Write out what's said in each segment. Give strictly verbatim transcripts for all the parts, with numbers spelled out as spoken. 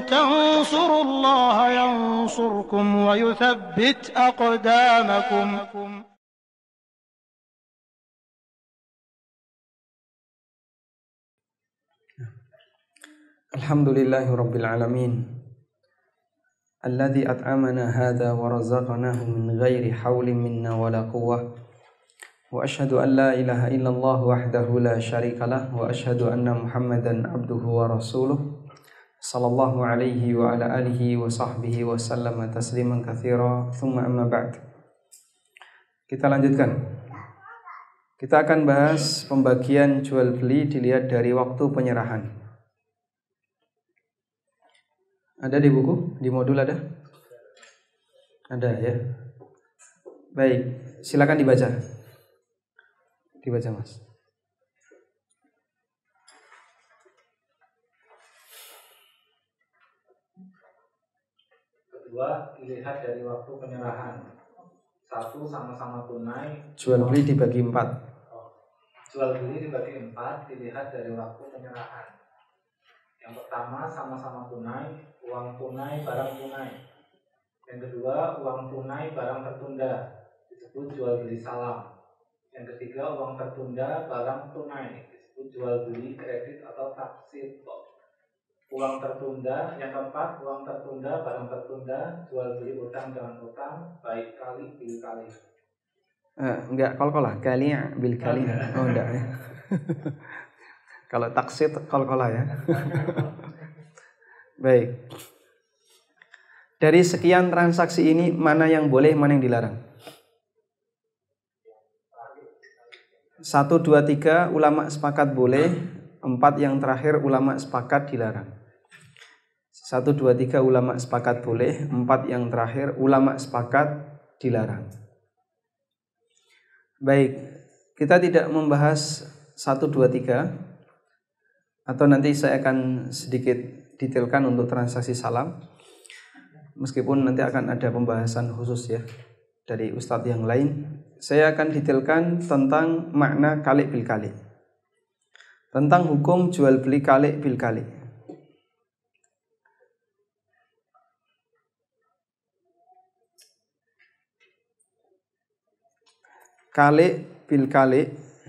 تنصروا الله ينصركم ويثبت أقدامكم. Alhamdulillahi Rabbil Alamin Alladhi at'amana hadha wa razaqanahu min ghairi hawlin minna wa la quwwah. Wa ashhadu an la ilaha illallah wahdahu la syarika lah. Wa ashhadu anna Muhammadan abduhu wa rasuluh sallallahu alaihi wa ala alihi wa sahbihi wa sallama tasliman katsira. Thumma amma ba'd. Kita lanjutkan. Kita akan bahas pembagian jual beli dilihat dari waktu penyerahan. Ada di buku? Di modul ada? Ada ya. Baik, silakan dibaca. Dibaca, Mas. Kedua, dilihat dari waktu penyerahan. Satu, sama-sama tunai. Jual beli dibagi empat. Oh. Jual beli dibagi empat, dilihat dari waktu penyerahan. Yang pertama, sama-sama tunai, uang tunai, barang tunai. Yang kedua, uang tunai, barang tertunda, disebut jual beli salam. Yang ketiga, uang tertunda, barang tunai, disebut jual beli kredit atau taksit. Uang tertunda, yang keempat, uang tertunda, barang tertunda, jual beli utang dengan utang, baik kali bil kali. Eh, enggak kol-kolah, kali bil kali. Oh enggak ya. Kalau taksit kol-kolah ya. Baik. Dari sekian transaksi ini mana yang boleh, mana yang dilarang? Satu, dua, tiga ulama sepakat boleh. Empat yang terakhir ulama sepakat dilarang. Satu, dua, tiga ulama sepakat boleh. Empat yang terakhir ulama sepakat dilarang. Baik, kita tidak membahas satu, dua, tiga. Atau nanti saya akan sedikit detailkan untuk transaksi salam. Meskipun nanti akan ada pembahasan khusus ya dari ustadz yang lain. Saya akan detailkan tentang makna kali bil kali. Tentang hukum jual beli kali bil kali. Kali bil kali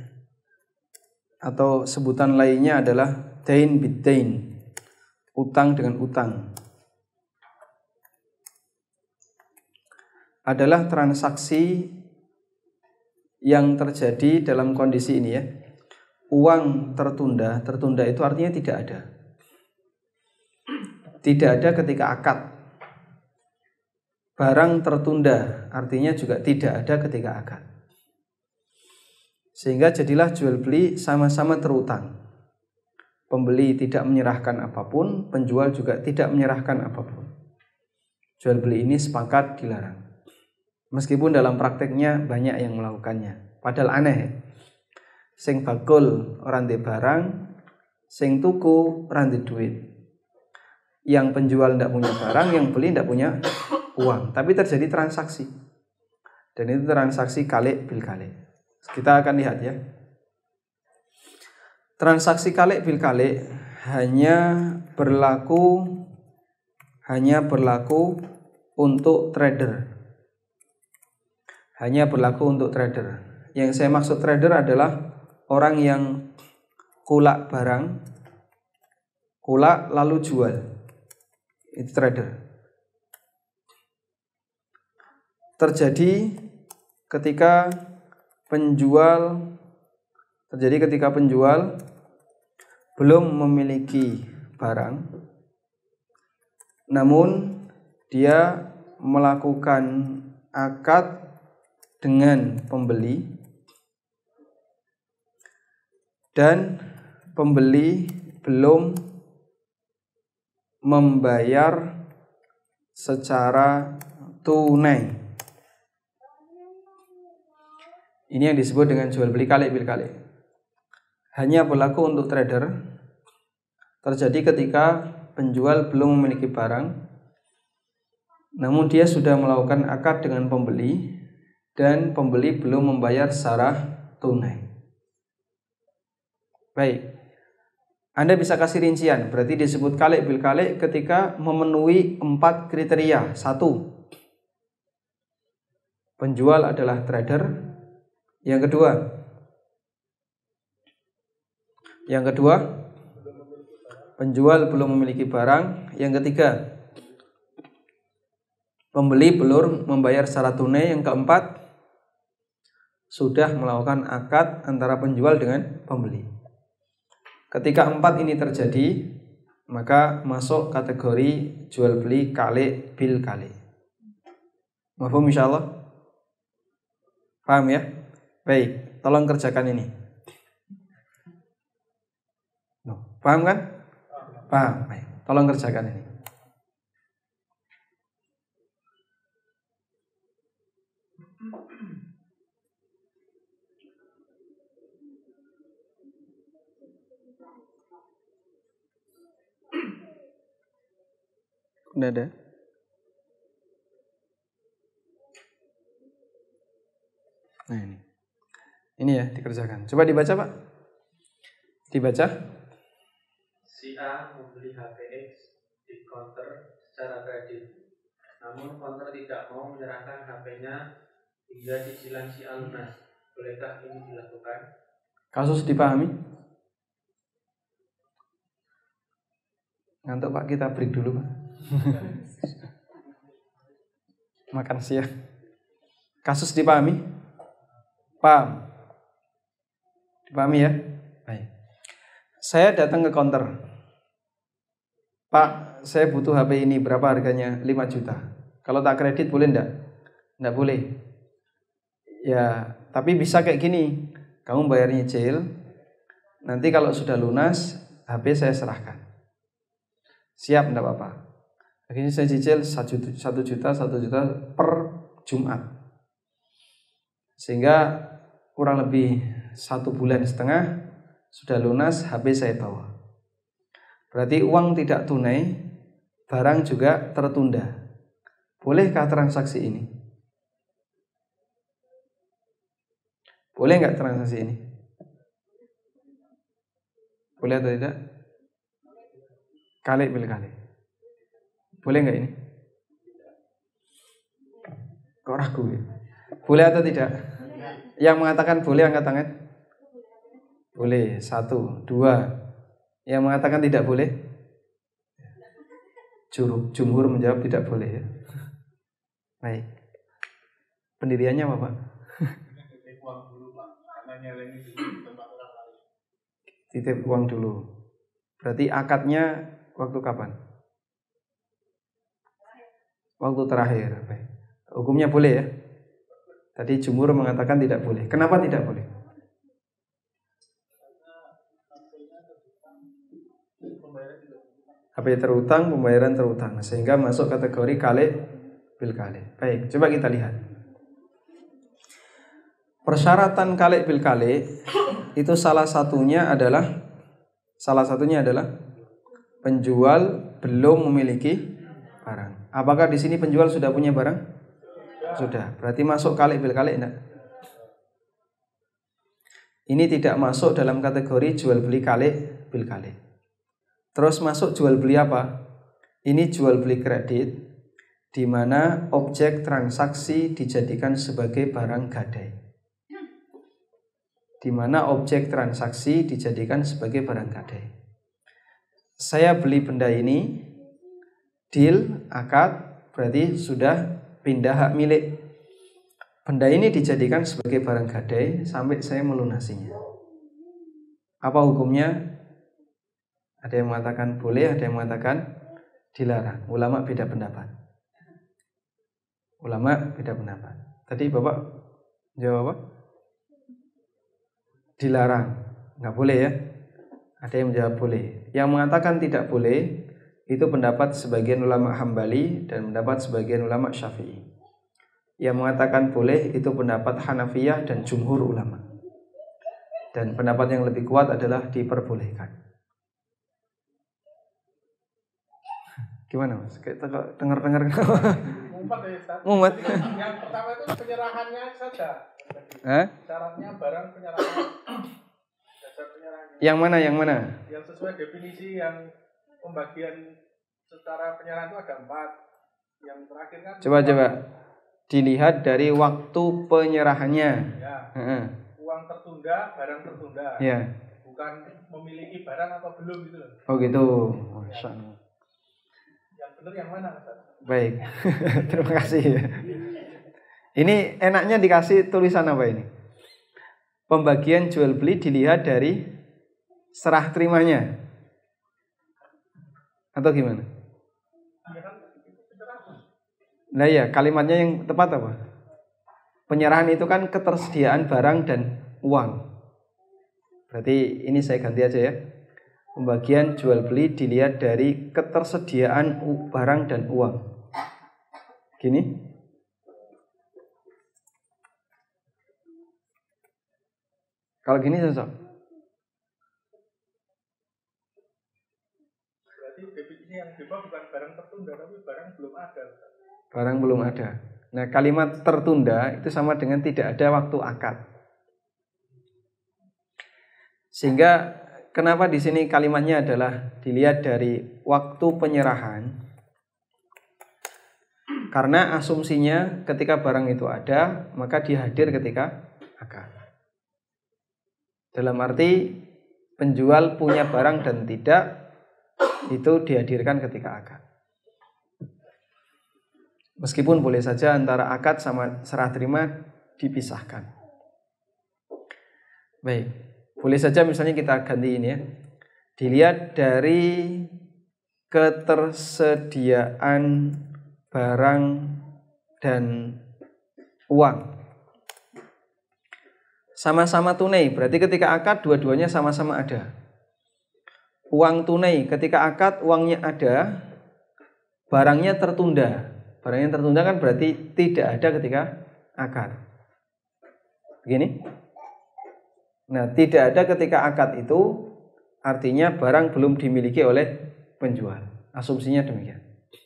atau sebutan lainnya adalah dain bid dain, utang dengan utang, adalah transaksi yang terjadi dalam kondisi ini ya. Uang tertunda, tertunda itu artinya tidak ada. Tidak ada ketika akad. Barang tertunda artinya juga tidak ada ketika akad. Sehingga jadilah jual beli sama-sama terutang. Pembeli tidak menyerahkan apapun, penjual juga tidak menyerahkan apapun. Jual beli ini sepakat dilarang. Meskipun dalam prakteknya banyak yang melakukannya. Padahal aneh. Sing bakul orang di barang, sing tuku orang di duit. Yang penjual tidak punya barang, yang beli tidak punya uang. Tapi terjadi transaksi. Dan itu transaksi kali bil kali. Kita akan lihat ya. Transaksi kali bil kali hanya berlaku hanya berlaku untuk trader. Hanya berlaku untuk trader. Yang saya maksud trader adalah orang yang kulak barang, kulak lalu jual. Itu trader. Terjadi ketika penjual terjadi ketika penjual belum memiliki barang, namun dia melakukan akad dengan pembeli dan pembeli belum membayar secara tunai. Ini yang disebut dengan jual beli kali bil kali. Hanya berlaku untuk trader. Terjadi ketika penjual belum memiliki barang, namun dia sudah melakukan akad dengan pembeli dan pembeli belum membayar secara tunai. Baik. Anda bisa kasih rincian, berarti disebut kalik bil kalik ketika memenuhi empat kriteria. Satu, penjual adalah trader. Yang kedua, yang kedua, penjual belum memiliki barang. Yang ketiga, pembeli belum membayar secara tunai. Yang keempat, sudah melakukan akad antara penjual dengan pembeli. Ketika empat ini terjadi, maka masuk kategori jual beli kalik bil kalik. Mafhum insyaallah? Paham ya? Baik, tolong kerjakan ini. Paham kan? Paham. Baik, tolong kerjakan ini. Udah ada? Nah ini. Ini ya dikerjakan. Coba dibaca Pak. Dibaca. Si A membeli H P X di counter secara kredit. Namun counter tidak mau menyerahkan H P-nya hingga cicilan si A lunas. Bolehkah ini dilakukan? Kasus dipahami? Ngantuk Pak, kita break dulu Pak. Makan siang. Kasus dipahami? Paham? Dipahami ya? Baik. Saya datang ke counter. Pak, saya butuh H P ini, berapa harganya? lima juta. Kalau tak kredit boleh enggak? Enggak boleh. Ya, tapi bisa kayak gini. Kamu bayar nyicil. Nanti kalau sudah lunas, H P saya serahkan. Siap, enggak apa-apa. Akhirnya saya cicil satu juta, satu juta per Jumat. Sehingga kurang lebih satu bulan setengah sudah lunas, H P saya bawa. Berarti uang tidak tunai, barang juga tertunda. Bolehkah transaksi ini? Boleh nggak transaksi ini? Boleh atau tidak? Kalik bil kalik. Boleh nggak ini? Kok ragu ya? Boleh atau tidak? Yang mengatakan boleh angkat tangan. Boleh. Satu, dua. Yang mengatakan tidak boleh? Jumhur menjawab tidak boleh ya. Baik. Pendiriannya apa Pak? Titip uang dulu. Berarti akadnya waktu kapan? Waktu terakhir. Baik. Hukumnya boleh ya? Tadi jumhur mengatakan tidak boleh. Kenapa tidak boleh? H P terutang, pembayaran terutang, sehingga masuk kategori kalik bil kalik. Baik, coba kita lihat. Persyaratan kalik bil kalik itu salah satunya adalah salah satunya adalah penjual belum memiliki barang. Apakah di sini penjual sudah punya barang? Sudah. Berarti masuk kalik bil kalik enggak? Ini tidak masuk dalam kategori jual beli kalik bil kalik. Terus masuk jual beli apa? Ini jual beli kredit, di mana objek transaksi dijadikan sebagai barang gadai. Di mana objek transaksi dijadikan sebagai barang gadai. Saya beli benda ini, deal, akad, berarti sudah pindah hak milik. Benda ini dijadikan sebagai barang gadai sampai saya melunasinya. Apa hukumnya? Ada yang mengatakan boleh, ada yang mengatakan dilarang. Ulama beda pendapat. Ulama beda pendapat. Tadi Bapak jawab apa? Dilarang. Nggak boleh ya? Ada yang menjawab boleh. Yang mengatakan tidak boleh itu pendapat sebagian ulama Hambali dan pendapat sebagian ulama Syafi'i. Yang mengatakan boleh itu pendapat Hanafiyah dan jumhur ulama. Dan pendapat yang lebih kuat adalah diperbolehkan. Gimana Mas? Kayak dengar-dengar Ngumpet ya Ustaz. Ngumpet. Yang pertama itu penyerahannya saja. Hah? Syaratnya barang penyerahan. Dasar penyerahannya. Yang mana, yang mana? Yang sesuai definisi yang pembagian secara penyerahan itu ada empat. Yang terakhir kan. Coba coba dilihat dari waktu penyerahannya. Ya. Uh-uh. Uang tertunda, barang tertunda. Ya. Bukan memiliki barang atau belum gitu loh. Oh gitu. Masya Allah. Yang benar yang mana, Mas? Baik. Terima kasih. Ini enaknya dikasih tulisan apa ini? Pembagian jual beli dilihat dari serah terimanya. Atau gimana? Nah ya, kalimatnya yang tepat apa? Penyerahan itu kan ketersediaan barang dan uang. Berarti ini saya ganti aja ya. Pembagian jual beli dilihat dari ketersediaan barang dan uang. Gini. Kalau gini cocok. Berarti definisi yang dibawa bukan barang tertunda, tapi barang belum ada. Barang belum ada. Nah, kalimat tertunda itu sama dengan tidak ada waktu akad. Sehingga kenapa di sini kalimatnya adalah dilihat dari waktu penyerahan? Karena asumsinya ketika barang itu ada, maka dia hadir ketika akad. Dalam arti penjual punya barang dan tidak, itu dihadirkan ketika akad. Meskipun boleh saja antara akad sama serah terima dipisahkan. Baik, boleh saja misalnya kita ganti ini ya. Dilihat dari ketersediaan barang dan uang. Sama-sama tunai, berarti ketika akad dua-duanya sama-sama ada. Uang tunai, ketika akad uangnya ada, barangnya tertunda. Barangnya tertunda kan berarti tidak ada ketika akad. Begini. Nah, tidak ada ketika akad itu artinya barang belum dimiliki oleh penjual. Asumsinya demikian.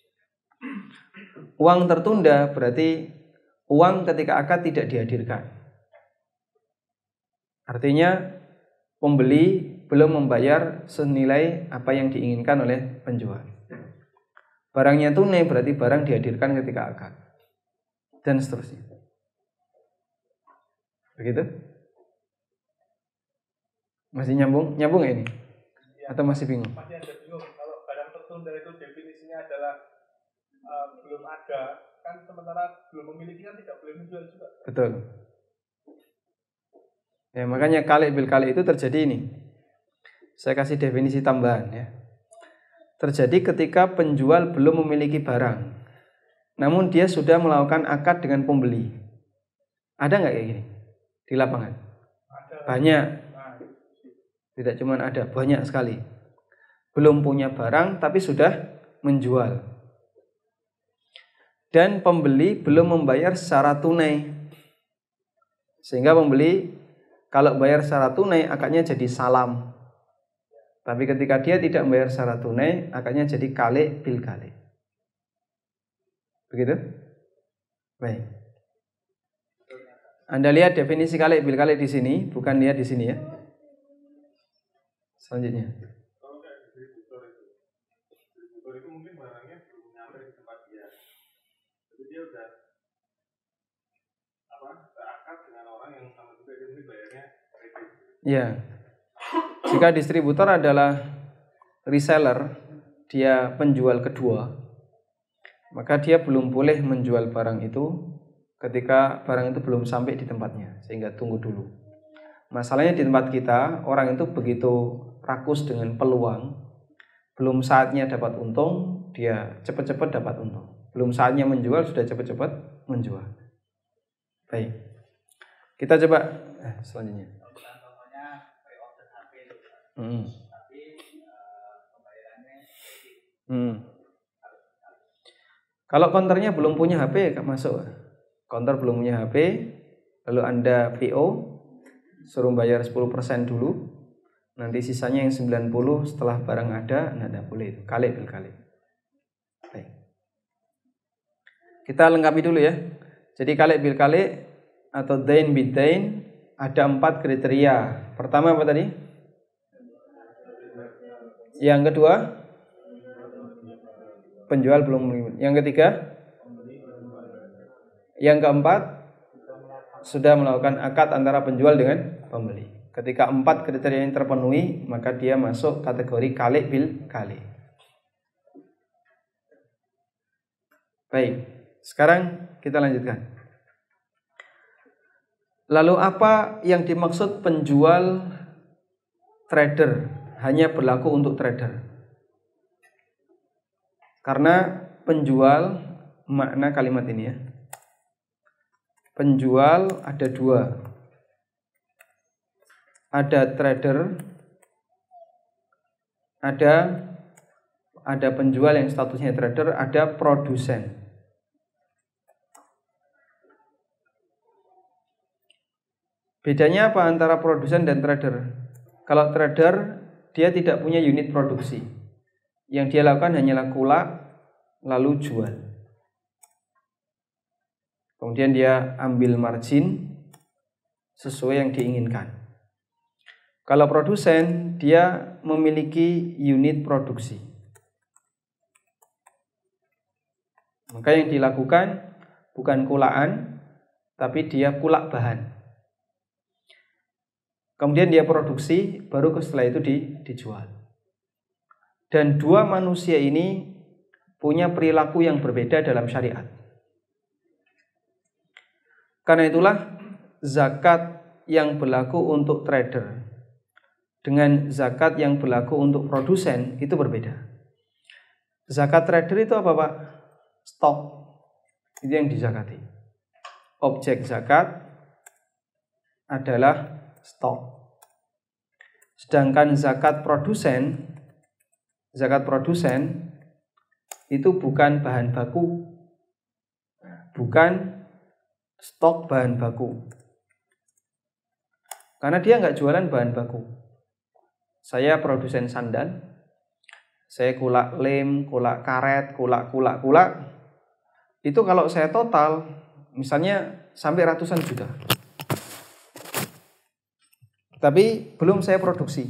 Uang tertunda berarti uang ketika akad tidak dihadirkan. Artinya pembeli belum membayar senilai apa yang diinginkan oleh penjual. Barangnya tunai berarti barang dihadirkan ketika akad. Dan seterusnya. Begitu? Masih nyambung? Nyambung gak ini? Ya, atau masih bingung? Masih ada bingung. Kalau barang tertunda itu definisinya adalah uh, belum ada, kan sementara belum memiliki kan tidak boleh menjual juga. Betul. Ya, makanya kali bil kali itu terjadi ini. Saya kasih definisi tambahan ya. Terjadi ketika penjual belum memiliki barang, namun dia sudah melakukan akad dengan pembeli. Ada nggak kayak gini di lapangan? Ada. Banyak. Tidak cuma ada, banyak sekali. Belum punya barang tapi sudah menjual. Dan pembeli belum membayar secara tunai. Sehingga pembeli kalau bayar secara tunai akadnya jadi salam. Tapi ketika dia tidak membayar secara tunai, akadnya jadi kali bil kali. Begitu? Baik. Anda lihat definisi kali bil kali di sini, bukan lihat di sini ya. Selanjutnya. Kalau kayak distributor itu, distributor itu mungkin barangnya belum nyampe di tempat dia, jadi dia udah apa serakad dengan orang yang sama juga dia mungkin bayarnya kredit. Ya. Jika distributor adalah reseller, dia penjual kedua, maka dia belum boleh menjual barang itu ketika barang itu belum sampai di tempatnya, sehingga tunggu dulu. Masalahnya di tempat kita, orang itu begitu rakus dengan peluang, belum saatnya dapat untung, dia cepat-cepat dapat untung. Belum saatnya menjual, sudah cepat-cepat menjual. Baik. Kita coba eh, selanjutnya. Hmm. Hmm. Kalau counternya belum punya H P, masuk. Counter belum punya H P, lalu Anda P O, suruh bayar sepuluh persen dulu, nanti sisanya yang sembilan puluh setelah barang ada, nah tidak boleh itu, kali bil kali. Baik. Kita lengkapi dulu ya. Jadi kali bil kali atau dain bidain ada empat kriteria. Pertama apa tadi? Yang kedua, penjual belum menerima. Yang ketiga, yang keempat, sudah melakukan akad antara penjual dengan pembeli. Ketika empat kriteria ini terpenuhi, maka dia masuk kategori kali bil kali. Baik, sekarang kita lanjutkan. Lalu apa yang dimaksud penjual trader hanya berlaku untuk trader? Karena penjual, makna kalimat ini ya, penjual ada dua, ada trader, ada ada penjual yang statusnya trader, ada produsen. Bedanya apa antara produsen dan trader? Kalau trader, dia tidak punya unit produksi. Yang dia lakukan hanyalah kulak, lalu jual. Kemudian dia ambil margin sesuai yang diinginkan. Kalau produsen, dia memiliki unit produksi. Maka yang dilakukan bukan kulaan, tapi dia kulak bahan. Kemudian dia produksi, baru setelah itu di, dijual. Dan dua manusia ini punya perilaku yang berbeda dalam syariat. Karena itulah zakat yang berlaku untuk trader dengan zakat yang berlaku untuk produsen itu berbeda. Zakat trader itu apa, Pak? Stok. Itu yang dizakati. Objek zakat adalah stok. Sedangkan zakat produsen, zakat produsen itu bukan bahan baku, bukan stok bahan baku. Karena dia nggak jualan bahan baku. Saya produsen sandal, saya kulak lem, kulak karet, kulak kulak kulak. Itu kalau saya total, misalnya sampai ratusan juta. Tapi belum saya produksi.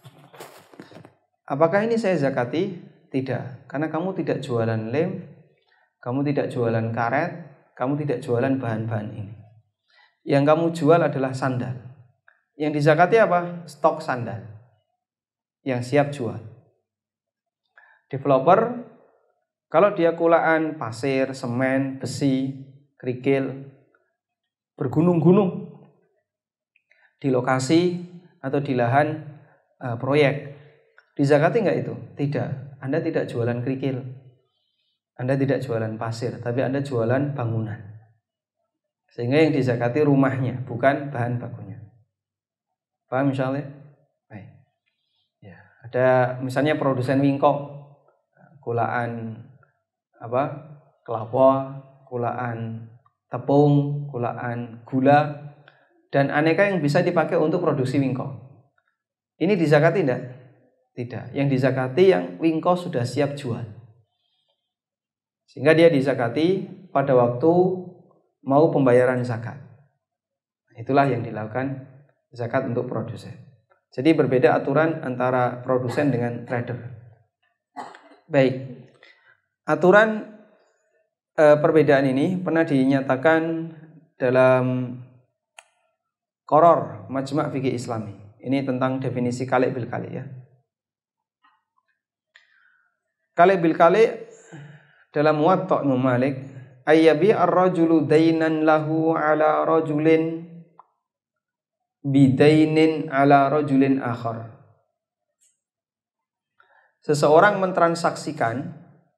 Apakah ini saya zakati? Tidak. Karena kamu tidak jualan lem, kamu tidak jualan karet, kamu tidak jualan bahan-bahan ini. Yang kamu jual adalah sandal. Yang dizakati apa? Stok sandal yang siap jual. Developer, kalau dia kulaan pasir, semen, besi, kerikil, bergunung-gunung di lokasi atau di lahan uh, proyek, dizakati nggak itu? Tidak. Anda tidak jualan kerikil, Anda tidak jualan pasir, tapi Anda jualan bangunan. Sehingga yang dizakati rumahnya, bukan bahan bakunya. Paham misalnya? Baik. Ya, ada misalnya produsen wingkok, kulaan apa? Kelapa, kulaan tepung, kulaan gula, dan aneka yang bisa dipakai untuk produksi wingko. Ini dizakati tidak? Tidak. Yang dizakati yang wingko sudah siap jual. Sehingga dia dizakati pada waktu mau pembayaran zakat. Itulah yang dilakukan zakat untuk produsen. Jadi berbeda aturan antara produsen dengan trader. Baik. Aturan e, perbedaan ini pernah dinyatakan dalam Qoror Majma' Fiqih Islami. Ini tentang definisi kali bil kali ya. Kali bil kali dalam Muwatta' Imam Malik, ayyabi ar-rajulu dainan lahu ala rajulin bidainin ala rajulin akhar. Seseorang mentransaksikan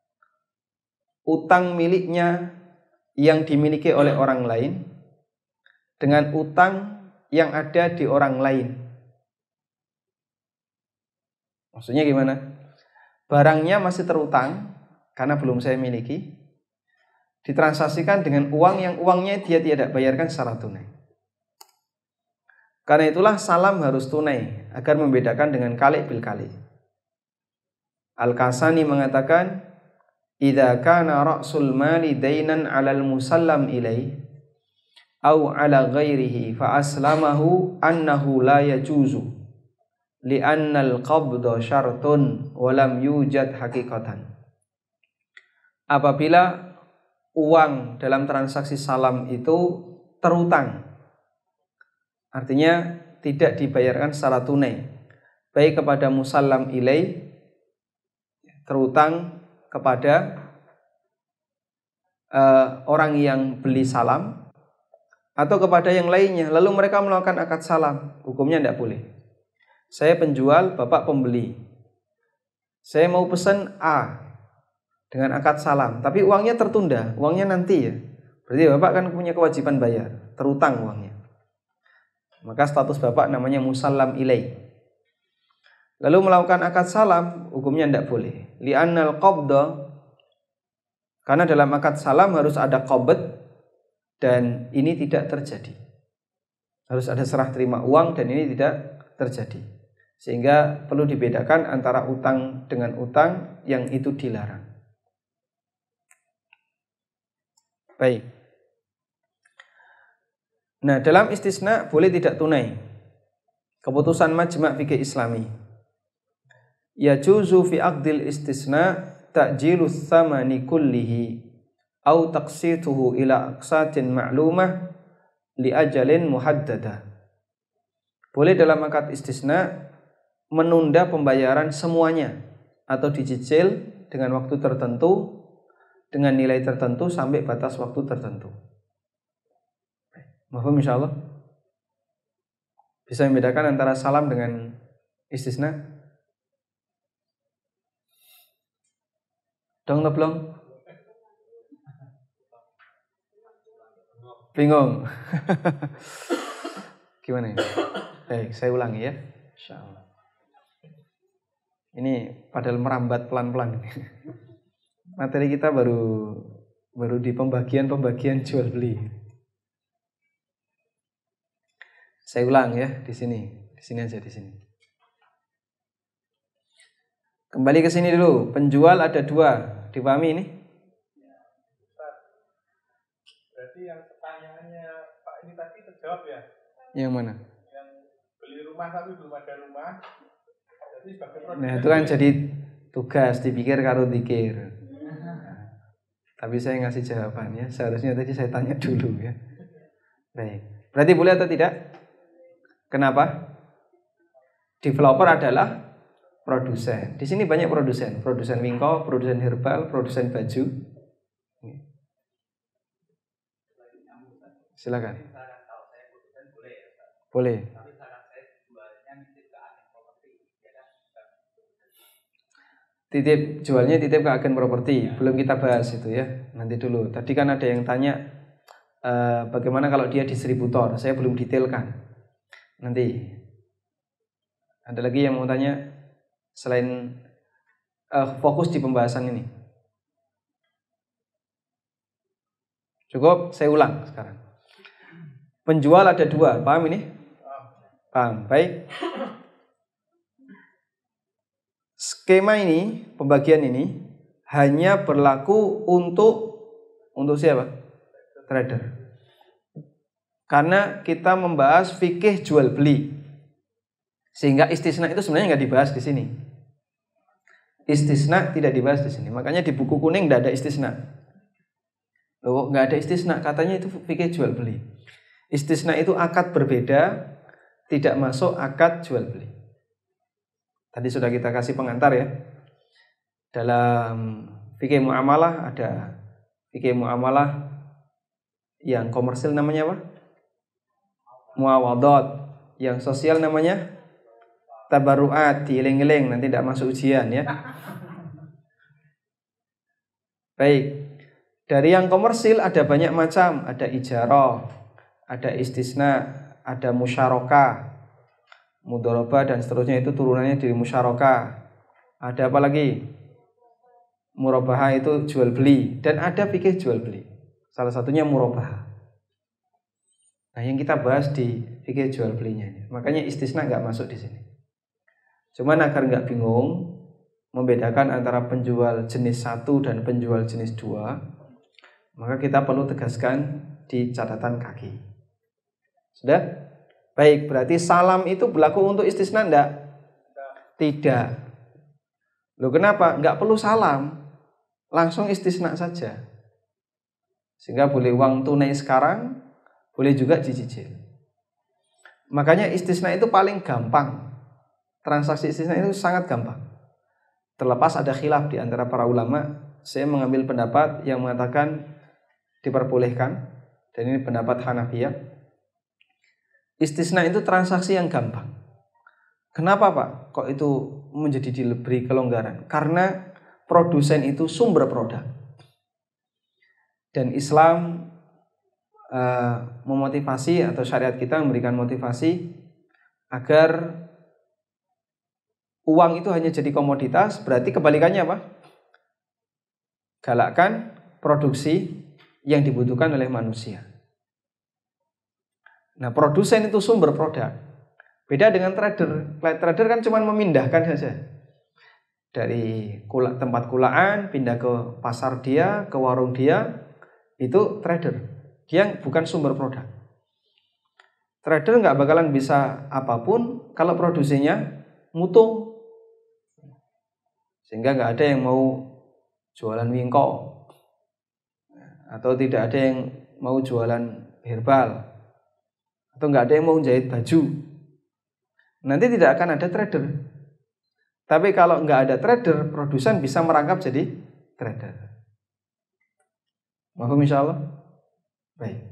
utang miliknya yang dimiliki oleh orang lain dengan utang yang ada di orang lain. Maksudnya gimana? Barangnya masih terutang karena belum saya miliki, ditransaksikan dengan uang yang uangnya dia tidak bayarkan secara tunai. Karena itulah salam harus tunai agar membedakan dengan kali bil kali. Al-Kasani mengatakan, idza kana ra'sul mali dainan 'alal musallam ilaih au ala ghairihi fa aslamahu annahu la yajuzu li'annal qabda syartun wa lam yujad haqiqatan. Apabila uang dalam transaksi salam itu terutang, artinya tidak dibayarkan secara tunai, baik kepada musallam ilai, terutang kepada uh, orang yang beli salam, atau kepada yang lainnya, lalu mereka melakukan akad salam, hukumnya tidak boleh. Saya penjual, bapak pembeli, saya mau pesan A dengan akad salam, tapi uangnya tertunda, uangnya nanti ya, berarti bapak kan punya kewajiban bayar, terutang uangnya, maka status bapak namanya musallam ilai. Lalu melakukan akad salam, hukumnya tidak boleh. Li'annal qabda, karena dalam akad salam harus ada qabd, dan ini tidak terjadi. Harus ada serah terima uang, dan ini tidak terjadi. Sehingga perlu dibedakan antara utang dengan utang yang itu dilarang. Baik. Nah, dalam istisna boleh tidak tunai. Keputusan Majma' Fiqih Islami. Yajuzu fi aqdil istisna ta'jilus tsamani kullihi au taqsituhu ila aqsatin ma'lumah li ajalin muhaddada. Boleh dalam akad istisna menunda pembayaran semuanya atau dicicil dengan waktu tertentu dengan nilai tertentu sampai batas waktu tertentu. Mahfum insyaallah? Bisa membedakan antara salam dengan istisna? Dong belum? Bingung? Gimana ini? Baik, saya ulangi ya. Insyaallah. Ini padahal merambat pelan-pelan. Materi kita baru baru di pembagian-pembagian jual beli. Saya ulang ya di sini, di sini aja di sini. Kembali ke sini dulu. Penjual ada dua, dipahami ini? Berarti yang pertanyaannya Pak ini tadi terjawab ya? Yang mana? Yang beli rumah tapi belum ada rumah. Jadi sebagai produsen. Nah itu kan jadi tugas dipikir karo dikir. Tapi saya ngasih jawabannya. Seharusnya tadi saya tanya dulu ya. Baik. Berarti boleh atau tidak? Kenapa? Developer adalah produsen. Di sini banyak produsen. Produsen wingko, produsen herbal, produsen baju. Silakan. Boleh. Titip jualnya titip ke agen properti, belum kita bahas itu ya, nanti dulu. Tadi kan ada yang tanya uh, bagaimana kalau dia distributor, saya belum detailkan. Nanti ada lagi yang mau tanya selain uh, fokus di pembahasan ini. Cukup, saya ulang sekarang. Penjual ada dua, paham ini? Paham, baik. Skema ini, pembagian ini hanya berlaku untuk untuk siapa? Trader. Karena kita membahas fikih jual beli, sehingga istisna itu sebenarnya nggak dibahas di sini. Istisna tidak dibahas di sini. Makanya di buku kuning nggak ada istisna. Loh, nggak ada istisna, katanya itu fikih jual beli. Istisna itu akad berbeda, tidak masuk akad jual beli. Tadi sudah kita kasih pengantar ya. Dalam fikih muamalah ada fikih muamalah yang komersil namanya apa? Muawadhat. Yang sosial namanya tabarruat, dieling-eling, nanti tidak masuk ujian ya. Baik. Dari yang komersil ada banyak macam, ada ijarah, ada istisna, ada musyarakah, mudharabah dan seterusnya, itu turunannya dari musyarakah. Ada apa lagi? Murabahah itu jual beli, dan ada fikih jual beli. Salah satunya murabahah. Nah, yang kita bahas di fikih jual belinya. Makanya istisna nggak masuk di sini. Cuman agar nggak bingung membedakan antara penjual jenis satu dan penjual jenis dua, maka kita perlu tegaskan di catatan kaki. Sudah? Baik, berarti salam itu berlaku untuk istisna enggak? Tidak. Loh kenapa? Nggak perlu salam. Langsung istisna saja. Sehingga boleh uang tunai sekarang, boleh juga dicicil. Makanya istisna itu paling gampang. Transaksi istisna itu sangat gampang. Terlepas ada khilaf di antara para ulama, saya mengambil pendapat yang mengatakan diperbolehkan, dan ini pendapat Hanafiyah. Istisna itu transaksi yang gampang. Kenapa Pak? Kok itu menjadi diberi kelonggaran? Karena produsen itu sumber produk. Dan Islam uh, memotivasi, atau syariat kita memberikan motivasi agar uang itu hanya jadi komoditas. Berarti kebalikannya apa? Galakkan produksi yang dibutuhkan oleh manusia. Nah, produsen itu sumber produk. Beda dengan trader. Trader kan cuma memindahkan saja. Dari kula, tempat kulaan pindah ke pasar dia, ke warung dia. Itu trader. Dia bukan sumber produk. Trader nggak bakalan bisa apapun kalau produksinya mutu. Sehingga nggak ada yang mau jualan wingko. Atau tidak ada yang mau jualan herbal. Atau nggak ada yang mau jahit baju. Nanti tidak akan ada trader. Tapi kalau nggak ada trader, produsen bisa merangkap jadi trader. Mohon insyaallah. Baik.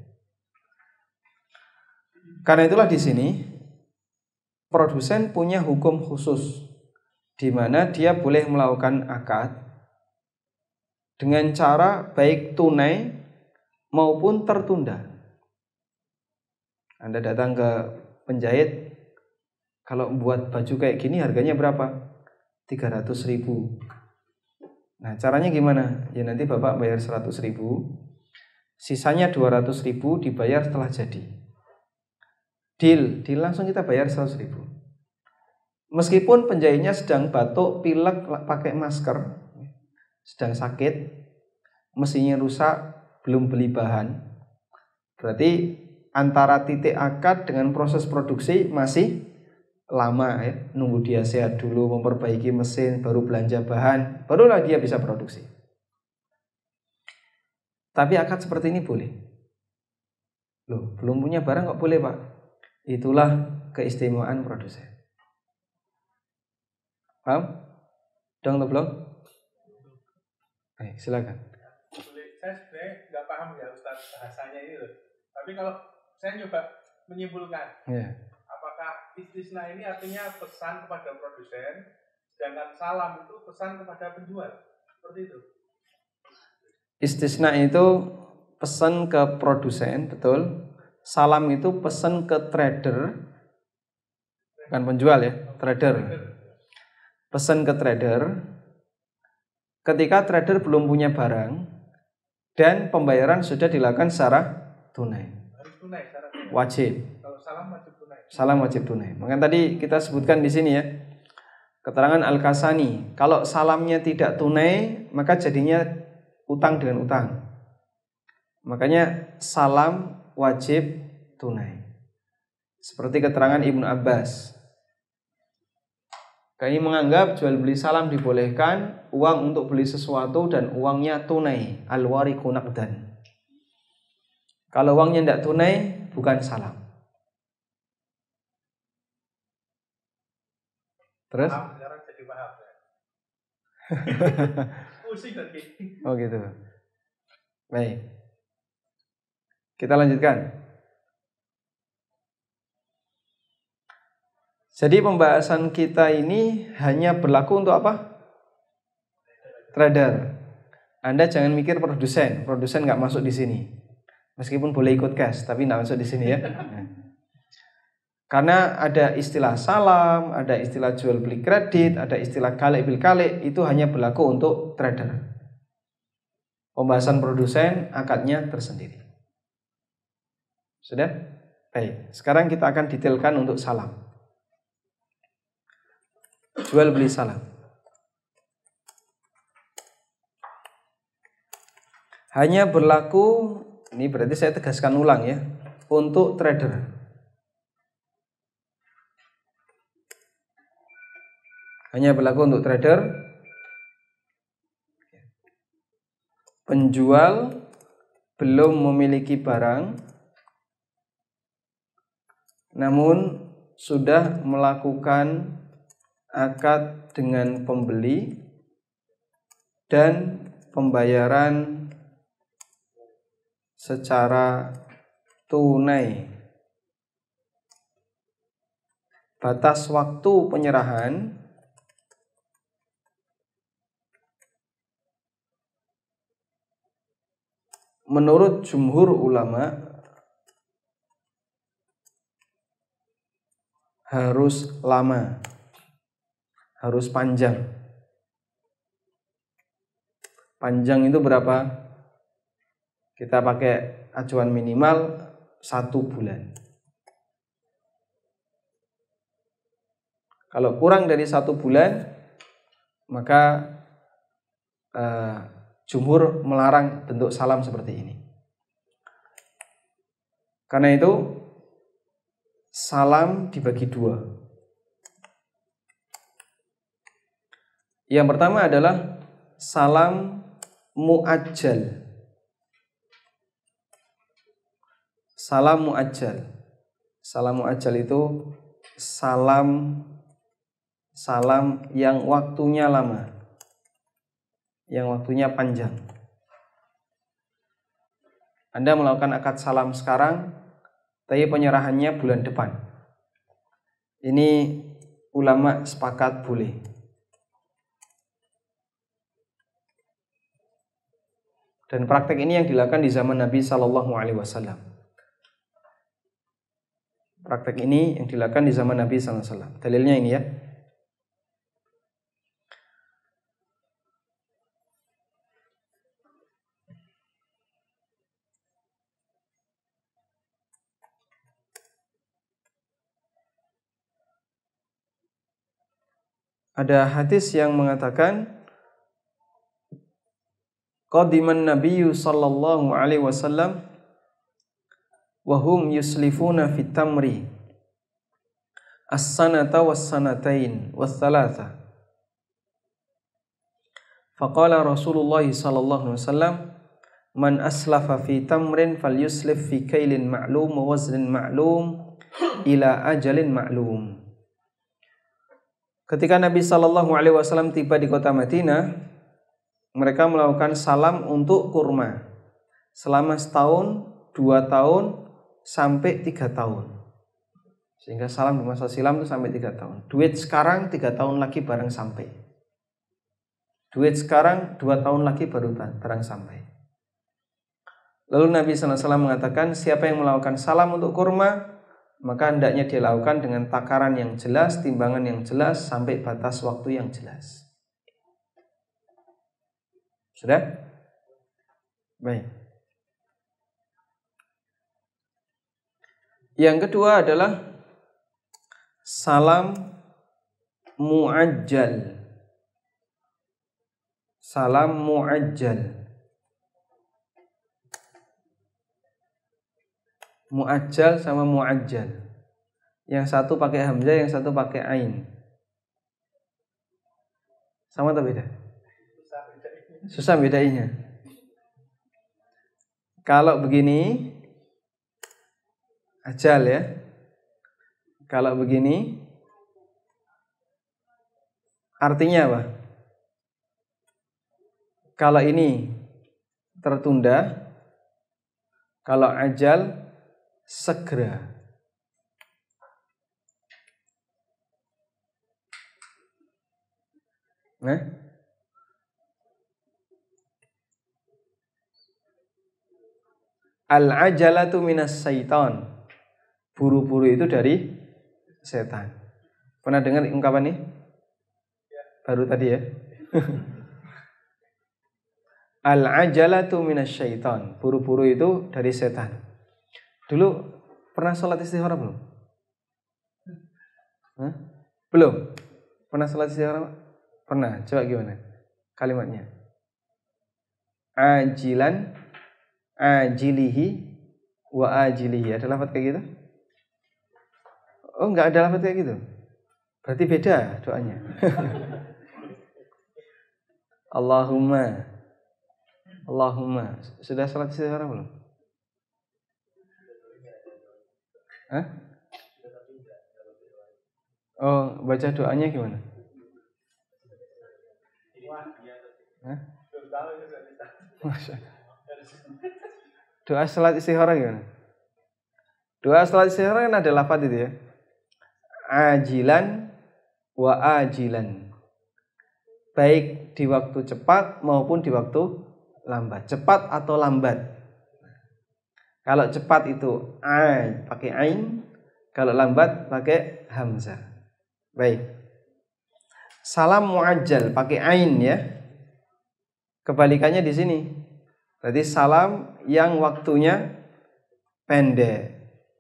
Karena itulah di sini produsen punya hukum khusus di mana dia boleh melakukan akad dengan cara baik tunai maupun tertunda. Anda datang ke penjahit, kalau buat baju kayak gini harganya berapa? tiga ratus ribu. Nah, caranya gimana? Ya nanti Bapak bayar seratus ribu, sisanya dua ratus ribu dibayar setelah jadi. Deal, deal langsung kita bayar seratus ribu. Meskipun penjahitnya sedang batuk, pilek, pakai masker, sedang sakit, mesinnya rusak, belum beli bahan, berarti antara titik akad dengan proses produksi masih lama ya, nunggu dia sehat dulu, memperbaiki mesin, baru belanja bahan, barulah dia bisa produksi. Tapi akad seperti ini boleh. Loh, belum punya barang kok boleh Pak? Itulah keistimewaan produsen. Paham? Dong atau belum? Baik, silakan. Saya sebenarnya nggak paham ya Ustaz bahasanya ini loh. Tapi kalau saya coba menyimpulkan, yeah. Apakah istisna ini artinya pesan kepada produsen, sedangkan salam itu pesan kepada penjual, seperti itu? Istisna itu pesan ke produsen, betul. Salam itu pesan ke trader, bukan penjual ya, trader. Pesan ke trader ketika trader belum punya barang dan pembayaran sudah dilakukan secara tunai. Harus tunai secara tunai. Wajib. Kalau salam wajib tunai. Salam wajib tunai. Makanya tadi kita sebutkan di sini ya, keterangan Al-Kasani, kalau salamnya tidak tunai maka jadinya utang dengan utang. Makanya salam wajib tunai. Seperti keterangan Ibnu Abbas. Kami menganggap jual beli salam dibolehkan, uang untuk beli sesuatu dan uangnya tunai, al-wariqu naqdan. Kalau uangnya tidak tunai, bukan salam. Terus? Paham, sekarang jadi paham ya. Pusing lagi. Oh gitu. Baik. Kita lanjutkan. Jadi pembahasan kita ini hanya berlaku untuk apa? Trader. Anda jangan mikir produsen. Produsen nggak masuk di sini. Meskipun boleh ikut cash, tapi nggak masuk di sini ya. Karena ada istilah salam, ada istilah jual beli kredit, ada istilah kalik bil kalik, itu hanya berlaku untuk trader. Pembahasan produsen akadnya tersendiri. Sudah? Baik. Sekarang kita akan detailkan untuk salam. Jual beli salam. Hanya berlaku, ini berarti saya tegaskan ulang ya, untuk trader. Hanya berlaku untuk trader. Penjual belum memiliki barang, namun sudah melakukan akad dengan pembeli dan pembayaran secara tunai. Batas waktu penyerahan menurut jumhur ulama harus lama, harus panjang. Panjang itu berapa? Kita pakai acuan minimal satu bulan. Kalau kurang dari satu bulan, maka uh, jumhur melarang bentuk salam seperti ini. Karena itu salam dibagi dua. Yang pertama adalah salam muajjal. Salam muajjal. Salam muajjal itu salam salam yang waktunya lama, yang waktunya panjang. Anda melakukan akad salam sekarang, tapi penyerahannya bulan depan. Ini ulama sepakat boleh. Dan praktek ini yang dilakukan di zaman Nabi Sallallahu Alaihi Wasallam. Praktek ini yang dilakukan di zaman Nabi Sallallahu Alaihi Wasallam. Dalilnya ini ya. Ada hadis yang mengatakan qadiman nabiyyu sallallahu alaihi wasallam wa hum yuslifuna fit tamri as-sanata was-sanatain was-thalatha. Faqala Rasulullah sallallahu alaihi wasallam man aslafa fi tamrin falyuslif fi kailin ma'lum wa waznin ma'lum ila ajalin ma'lum. Ketika Nabi sallallahu alaihi wasallam tiba di kota Madinah, mereka melakukan salam untuk kurma selama setahun, dua tahun, sampai tiga tahun. Sehingga salam di masa silam itu sampai tiga tahun. Duit sekarang tiga tahun lagi barang sampai. Duit sekarang dua tahun lagi baru barang sampai. Lalu Nabi sallallahu alaihi wasallam mengatakan, siapa yang melakukan salam untuk kurma, maka hendaknya dia lakukan dengan takaran yang jelas, timbangan yang jelas, sampai batas waktu yang jelas. Sudah? Baik. Yang kedua adalah salam muajjal. Salam muajjal. Muajjal sama muajjal. Yang satu pakai hamzah, yang satu pakai ain. Sama atau beda? Susah bedainya. Kalau begini ajal ya. Kalau begini artinya apa? Kalau ini tertunda, kalau ajal segera. Nah, al-ajalatu minas syaitan. Buru-buru itu dari setan. Pernah dengar ungkapan ini? Baru tadi ya. Al-ajalatu minas syaitan. Buru-buru itu dari setan. Dulu pernah sholat istikharah belum? Hah? Belum? Pernah sholat istikharah? Pernah. Coba gimana kalimatnya? Ajilan, ajilihi, wa ajilihi. Ada lafaz kayak gitu? Oh, enggak ada lafaz kayak gitu. Berarti beda doanya. Allahumma. Allahumma. Sudah salat istikhara belum? Hah? Oh, baca doanya gimana? Hah? Doa salat istikhara gimana? Doa salat istikhara kan ada lafaz itu ya. Ajilan wa ajilan. Baik di waktu cepat maupun di waktu lambat. Cepat atau lambat. Kalau cepat itu a pakai ain, kalau lambat pakai hamzah. Baik. Salam muajjal pakai ain ya. Kebalikannya di sini. Berarti salam yang waktunya pendek.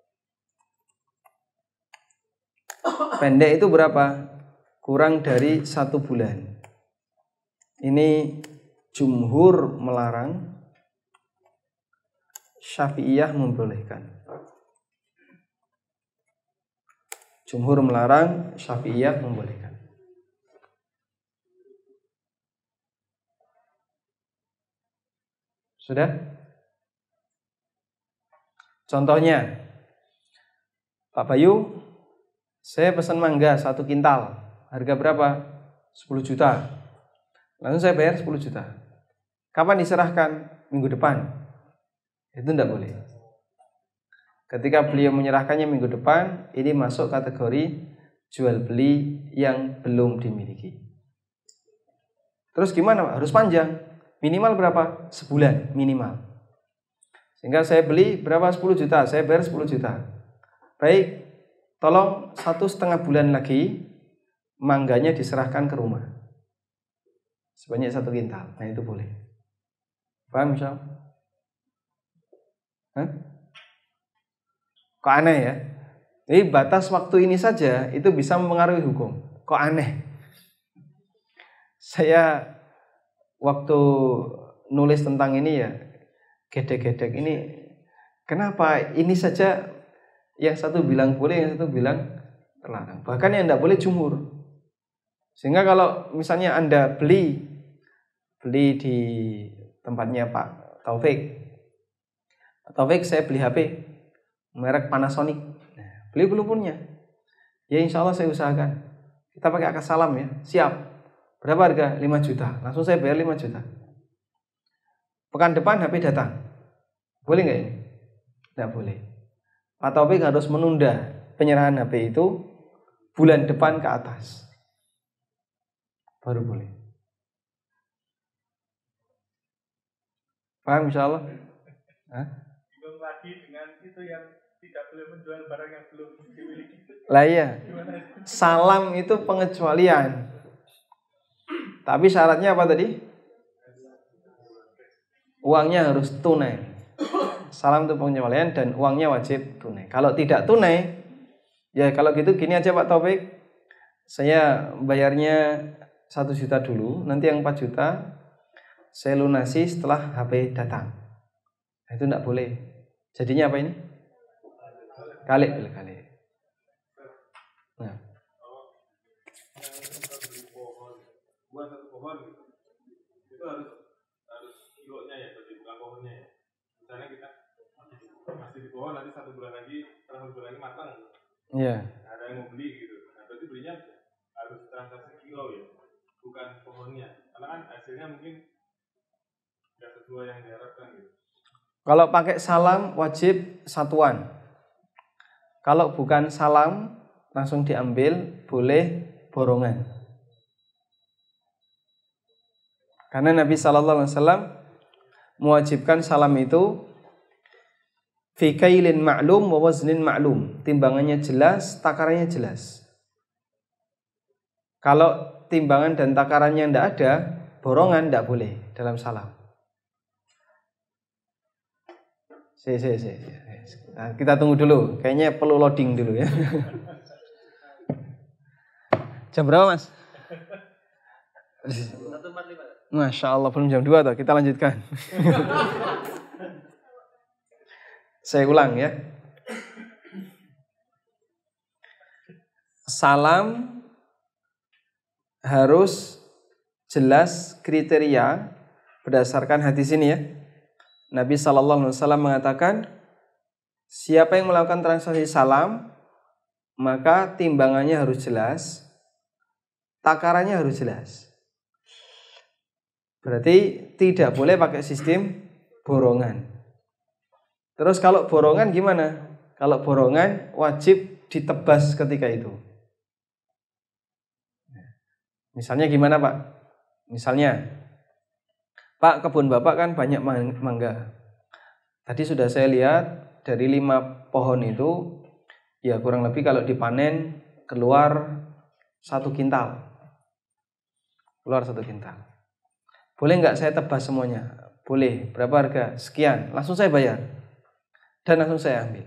Pendek itu berapa? Kurang dari satu bulan. Ini jumhur melarang, Syafi'iyah membolehkan. Jumhur melarang, Syafi'iyah membolehkan. Sudah? Contohnya, Pak Bayu, saya pesan mangga satu kintal. Harga berapa? sepuluh juta. Langsung saya bayar sepuluh juta. Kapan diserahkan? Minggu depan. Itu tidak boleh. Ketika beliau menyerahkannya minggu depan, ini masuk kategori jual beli yang belum dimiliki. Terus gimana? Harus panjang. Minimal berapa? Sebulan minimal. Sehingga saya beli berapa? sepuluh juta. Saya bayar sepuluh juta. Baik, tolong satu setengah bulan lagi mangganya diserahkan ke rumah. Sebanyak satu kintal. Nah itu boleh. Paham insya Allah? Hah? Kok aneh ya? Jadi batas waktu ini saja itu bisa mempengaruhi hukum. Kok aneh? Saya waktu nulis tentang ini ya, gedek-gedek ini, kenapa ini saja yang satu bilang boleh, yang satu bilang terlarang. Bahkan yang tidak boleh jumhur. Sehingga kalau misalnya Anda beli beli di tempatnya Pak Taufik, Pak Taufik saya beli H P merek Panasonic, nah, beli belum punya, ya insya Allah saya usahakan. Kita pakai akad salam ya, siap. Berapa harga? lima juta. Langsung saya bayar lima juta. Pekan depan H P datang, boleh nggak ini? Tidak boleh. Pak Taufik harus menunda penyerahan H P itu bulan depan ke atas, baru boleh. Paham insya Allah? Hah? Belum lagi dengan itu yang tidak boleh menjual barang yang belum dimiliki. Lah iya. Salam itu pengecualian. Tapi syaratnya apa tadi? Uangnya harus tunai. Salam itu pengecualian dan uangnya wajib tunai. Kalau tidak tunai, ya kalau gitu gini aja Pak Taufik. Saya bayarnya satu juta dulu, nanti yang empat juta saya lunasi setelah H P datang. Nah, itu tidak boleh. Jadinya apa ini? Kali, kali, kali. Nah. Buat satu pohon itu harus harus kiloknya ya, berarti bukan pohonnya ya. Misalnya kita masih di pohon, nanti satu bulan lagi, setelah satu bulan lagi matang. Iya. Yeah. Ada yang mau beli gitu. Nah, berarti belinya harus transaksi kilo ya, bukan pohonnya. Karena kan hasilnya mungkin tidak sesuai yang diharapkan gitu. Kalau pakai salam wajib satuan. Kalau bukan salam langsung diambil, boleh borongan. Karena Nabi Sallallahu Alaihi Wasallam mewajibkan salam itu fi kailin ma'lum wa waznin ma'lum. Timbangannya jelas, takarannya jelas. Kalau timbangan dan takarannya tidak ada, borongan tidak boleh dalam salam. Si, si, si. Nah, kita tunggu dulu. Kayaknya perlu loading dulu ya. Jam berapa Mas? satu empat lima. Masya Allah belum jam dua tuh. Kita lanjutkan. Saya ulang ya. Salam harus jelas kriteria berdasarkan hadis ini ya. Nabi shallallahu alaihi wasallam mengatakan, siapa yang melakukan transaksi salam, maka timbangannya harus jelas, takarannya harus jelas. Berarti tidak boleh pakai sistem borongan. Terus kalau borongan gimana? Kalau borongan wajib ditebas ketika itu. Misalnya gimana Pak? Misalnya, Pak, kebun Bapak kan banyak mangga. Tadi sudah saya lihat dari lima pohon itu, ya kurang lebih kalau dipanen keluar satu kintal. Keluar satu kintal. Boleh nggak saya tebas semuanya? Boleh. Berapa harga? Sekian. Langsung saya bayar. Dan langsung saya ambil.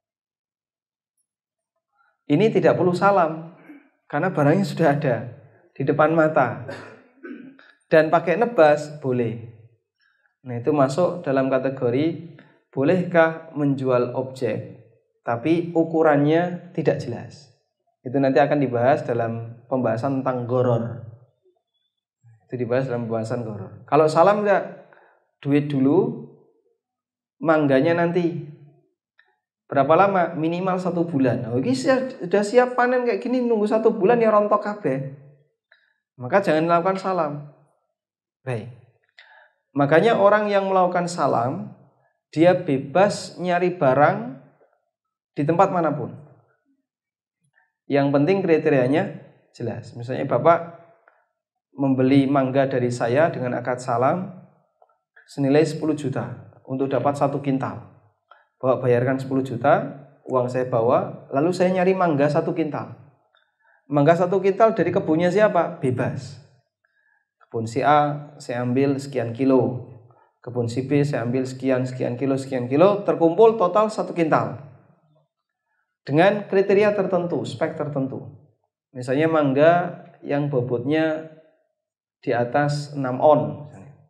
Ini tidak perlu salam. Karena barangnya sudah ada di depan mata. Dan pakai nebas, boleh. Nah itu masuk dalam kategori, bolehkah menjual objek, tapi ukurannya tidak jelas. Itu nanti akan dibahas dalam pembahasan tentang goror. Itu dibahas dalam pembahasan goror. Kalau salam enggak, duit dulu, mangganya nanti. Berapa lama? Minimal satu bulan. Oh, ini sudah siap panen kayak gini, nunggu satu bulan ya rontok kabeh. Maka jangan melakukan salam. Baik. Makanya orang yang melakukan salam, dia bebas nyari barang di tempat manapun. Yang penting kriterianya jelas. Misalnya Bapak membeli mangga dari saya dengan akad salam senilai sepuluh juta untuk dapat satu kintal. Bapak bayarkan sepuluh juta, uang saya bawa, lalu saya nyari mangga satu kintal. Mangga satu kintal dari kebunnya siapa? Bebas. Kebun si A saya ambil sekian kilo, kebun si B saya ambil sekian sekian kilo sekian kilo, terkumpul total satu kintal dengan kriteria tertentu, spek tertentu. Misalnya mangga yang bobotnya di atas enam on.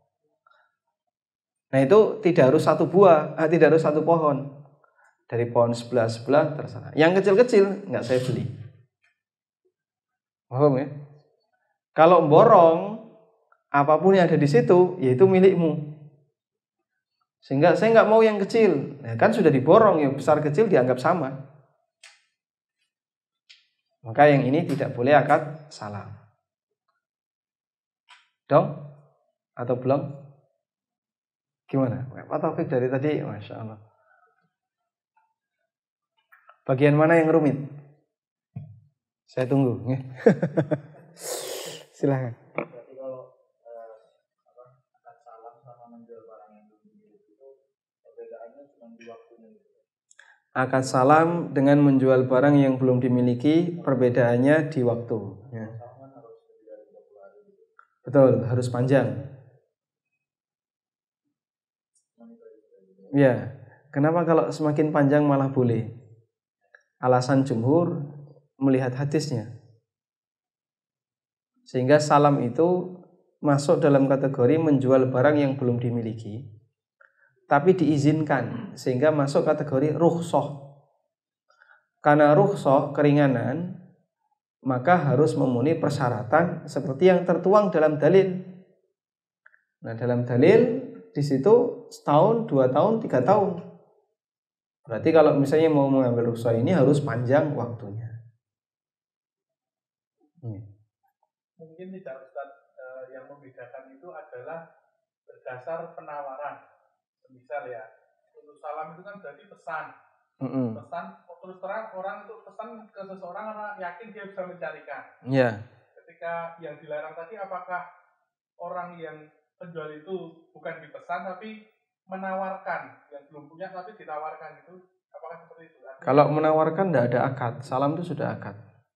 Nah itu tidak harus satu buah, eh, tidak harus satu pohon. Dari pohon sebelah sebelah terserah. Yang kecil-kecil nggak saya beli. Paham ya? Kalau borong, apapun yang ada di situ, yaitu milikmu. Sehingga saya nggak mau yang kecil. Nah, kan sudah diborong, yang besar kecil dianggap sama. Maka yang ini tidak boleh akad salam. Dong? Atau belum? Gimana? Pak Taufik dari tadi, Masya Allah. Bagian mana yang rumit? Saya tunggu. Silakan. Akad salam dengan menjual barang yang belum dimiliki, perbedaannya di waktu. Ya. Betul, harus panjang. Ya, kenapa kalau semakin panjang malah boleh? Alasan jumhur melihat hadisnya. Sehingga salam itu masuk dalam kategori menjual barang yang belum dimiliki, tapi diizinkan, sehingga masuk kategori rukhsah. Karena rukhsah, keringanan, maka harus memenuhi persyaratan seperti yang tertuang dalam dalil. Nah, dalam dalil di situ setahun, dua tahun, tiga tahun. Berarti kalau misalnya mau mengambil rukhsah ini harus panjang waktunya. Hmm. Mungkin tidak Ustaz, eh, yang membedakan itu adalah berdasar penawaran. Misal ya, untuk salam itu kan berarti pesan. Mm-hmm. Pesan, terus terang orang itu pesan ke seseorang karena yakin dia bisa mencarikan. Iya. Yeah. Ketika yang dilarang tadi, apakah orang yang penjual itu bukan dipesan tapi menawarkan, yang belum punya tapi ditawarkan itu, apakah seperti itu? Artinya, kalau menawarkan tidak ada akad, salam itu sudah akad.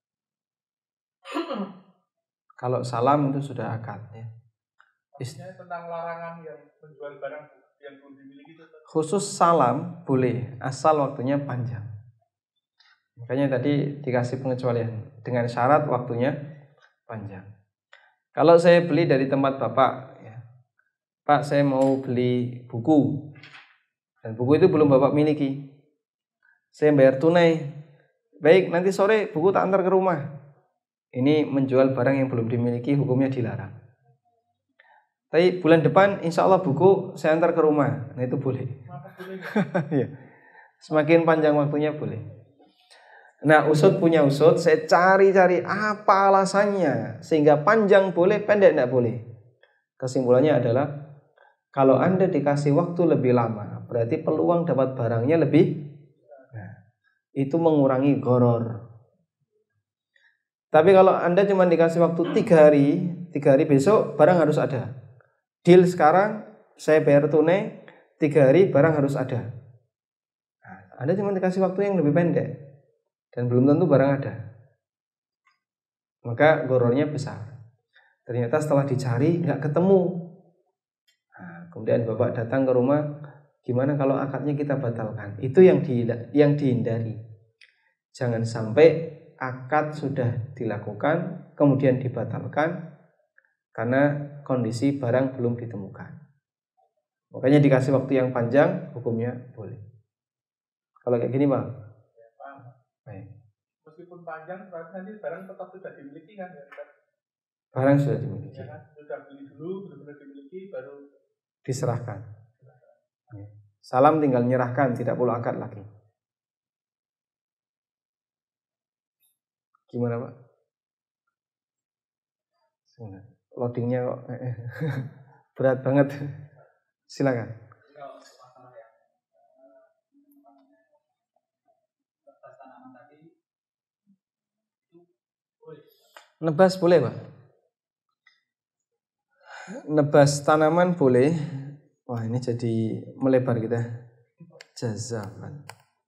Kalau salam itu sudah akad ya. Maksudnya tentang larangan yang menjual barang yang belum dimiliki itu. Khusus salam boleh, asal waktunya panjang. Makanya tadi dikasih pengecualian dengan syarat waktunya panjang. Kalau saya beli dari tempat Bapak, ya, Pak saya mau beli buku, dan buku itu belum Bapak miliki, saya bayar tunai. Baik, nanti sore buku tak antar ke rumah. Ini menjual barang yang belum dimiliki, hukumnya dilarang. Tapi bulan depan insya Allah buku saya antar ke rumah, nah itu boleh. Semakin panjang waktunya boleh. Nah, usut punya usut, saya cari-cari apa alasannya sehingga panjang boleh, pendek tidak boleh. Kesimpulannya adalah kalau Anda dikasih waktu lebih lama, berarti peluang dapat barangnya lebih. Nah, itu mengurangi gharar. Tapi kalau Anda cuma dikasih waktu tiga hari, tiga hari besok barang harus ada. Deal sekarang, saya bayar tunai, tiga hari barang harus ada. Nah, Anda cuma dikasih waktu yang lebih pendek dan belum tentu barang ada. Maka gharornya besar. Ternyata setelah dicari nggak ketemu. Nah, kemudian Bapak datang ke rumah, gimana kalau akadnya kita batalkan? Itu yang di, yang dihindari. Jangan sampai akad sudah dilakukan kemudian dibatalkan karena kondisi barang belum ditemukan. Makanya dikasih waktu yang panjang, hukumnya boleh. Kalau kayak gini, Pak. Ya, Pak. Baik. Meskipun panjang, berarti nanti barang tetap sudah dimiliki kan? Ya, kan? Barang sudah dimiliki. Ya, kan? Sudah beli dulu, benar-benar dimiliki, baru diserahkan. Salam tinggal nyerahkan, tidak perlu akad lagi. Gimana, Pak? Loadingnya kok berat banget. Silakan. Nebas boleh, Pak? Nebas tanaman boleh. Wah, ini jadi melebar kita. Jazakan.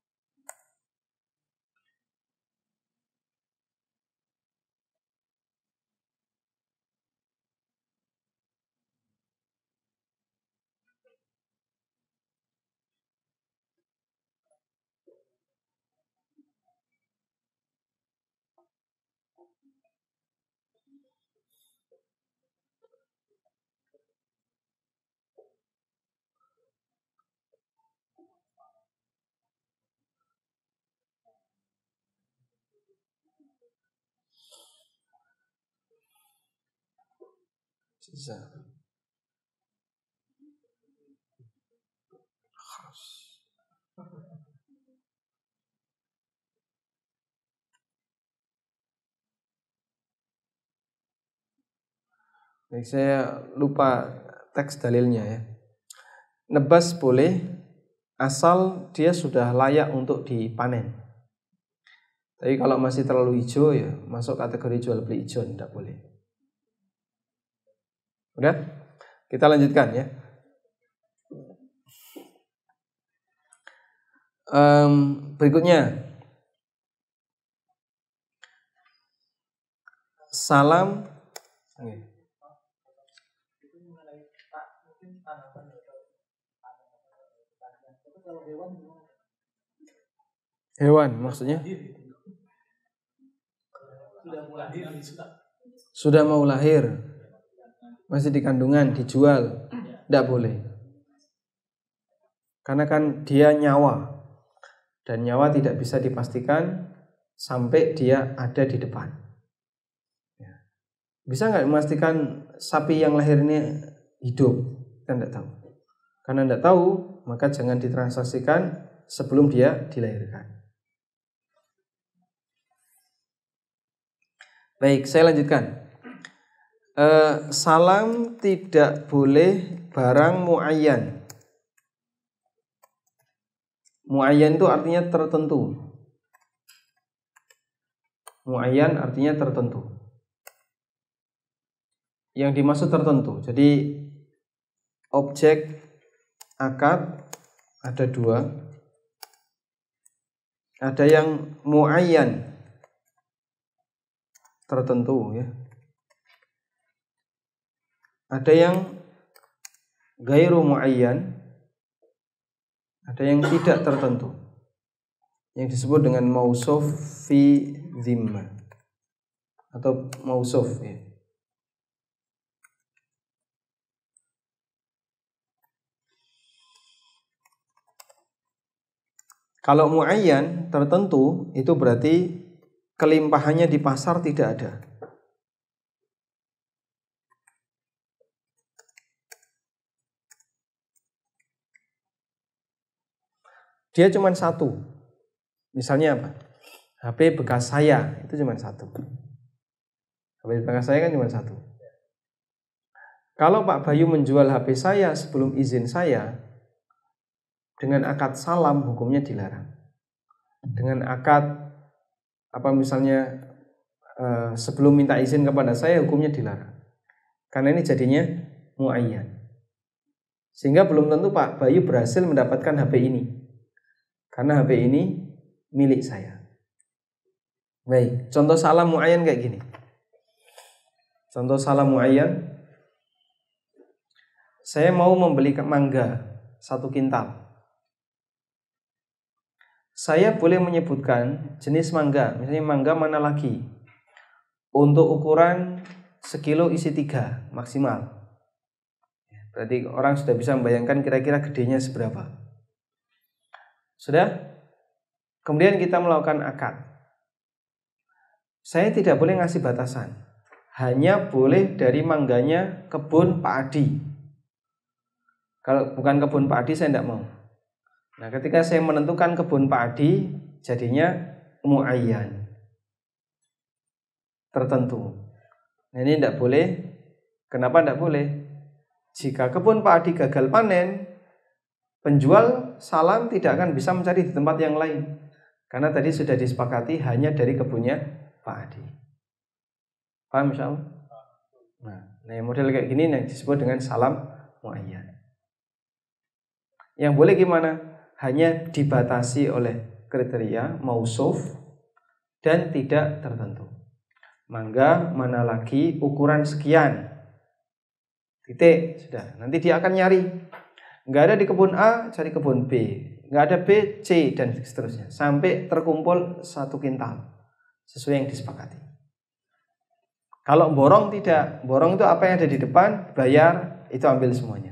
Bisa. Baik, saya lupa teks dalilnya ya. Nebas boleh asal dia sudah layak untuk dipanen. Tapi kalau masih terlalu hijau ya masuk kategori jual beli hijau, tidak boleh. Udah? Kita lanjutkan ya. Um, berikutnya salam. Okay. Hewan maksudnya? Sudah mau lahir, masih di kandungan, dijual, tidak boleh. Karena kan dia nyawa, dan nyawa tidak bisa dipastikan sampai dia ada di depan. Bisa nggak memastikan sapi yang lahir ini hidup? Kita tidak tahu. Karena tidak tahu, maka jangan ditransaksikan sebelum dia dilahirkan. Baik, saya lanjutkan. Uh, salam tidak boleh barang muayyan. Muayyan itu artinya tertentu. Muayyan artinya tertentu. Yang dimaksud tertentu. Jadi objek akad ada dua. Ada yang muayyan tertentu ya. Ada yang gairu muayyan, ada yang tidak tertentu, yang disebut dengan mausuf fi dhimma atau mausuf ya. Kalau muayyan tertentu itu berarti kelimpahannya di pasar tidak ada. dia cuma satu. Misalnya apa? H P bekas saya itu cuma satu. H P bekas saya kan cuma satu. Kalau Pak Bayu menjual H P saya sebelum izin saya, dengan akad salam hukumnya dilarang. Dengan akad apa misalnya eh, sebelum minta izin kepada saya hukumnya dilarang. Karena ini jadinya muayyan. Sehingga belum tentu Pak Bayu berhasil mendapatkan H P ini. Karena H P ini milik saya. Baik, contoh salam muayyan kayak gini. Contoh salam muayyan, saya mau membeli mangga satu kintal. Saya boleh menyebutkan jenis mangga, misalnya mangga mana lagi. Untuk ukuran sekilo isi tiga maksimal. Berarti orang sudah bisa membayangkan kira-kira gedenya seberapa. Sudah? Kemudian kita melakukan akad. Saya tidak boleh ngasih batasan. Hanya boleh dari mangganya kebun Pak Adi. Kalau bukan kebun Pak Adi saya tidak mau. Nah, ketika saya menentukan kebun Pak Adi, jadinya muayyan. Tertentu. Nah, ini tidak boleh. Kenapa tidak boleh? Jika kebun Pak Adi gagal panen, penjual salam tidak akan bisa mencari di tempat yang lain. Karena tadi sudah disepakati hanya dari kebunnya Pak Adi. Paham insyaallah? Nah, nah model kayak gini yang disebut dengan salam muayyan. Yang boleh gimana? Hanya dibatasi oleh kriteria mausuf dan tidak tertentu. Mangga mana lagi ukuran sekian. Titik, sudah. Nanti dia akan nyari. Enggak ada di kebun A, cari kebun B. Enggak ada B, C dan seterusnya. Sampai terkumpul satu kintal sesuai yang disepakati. Kalau borong tidak, borong itu apa yang ada di depan, bayar, itu ambil semuanya.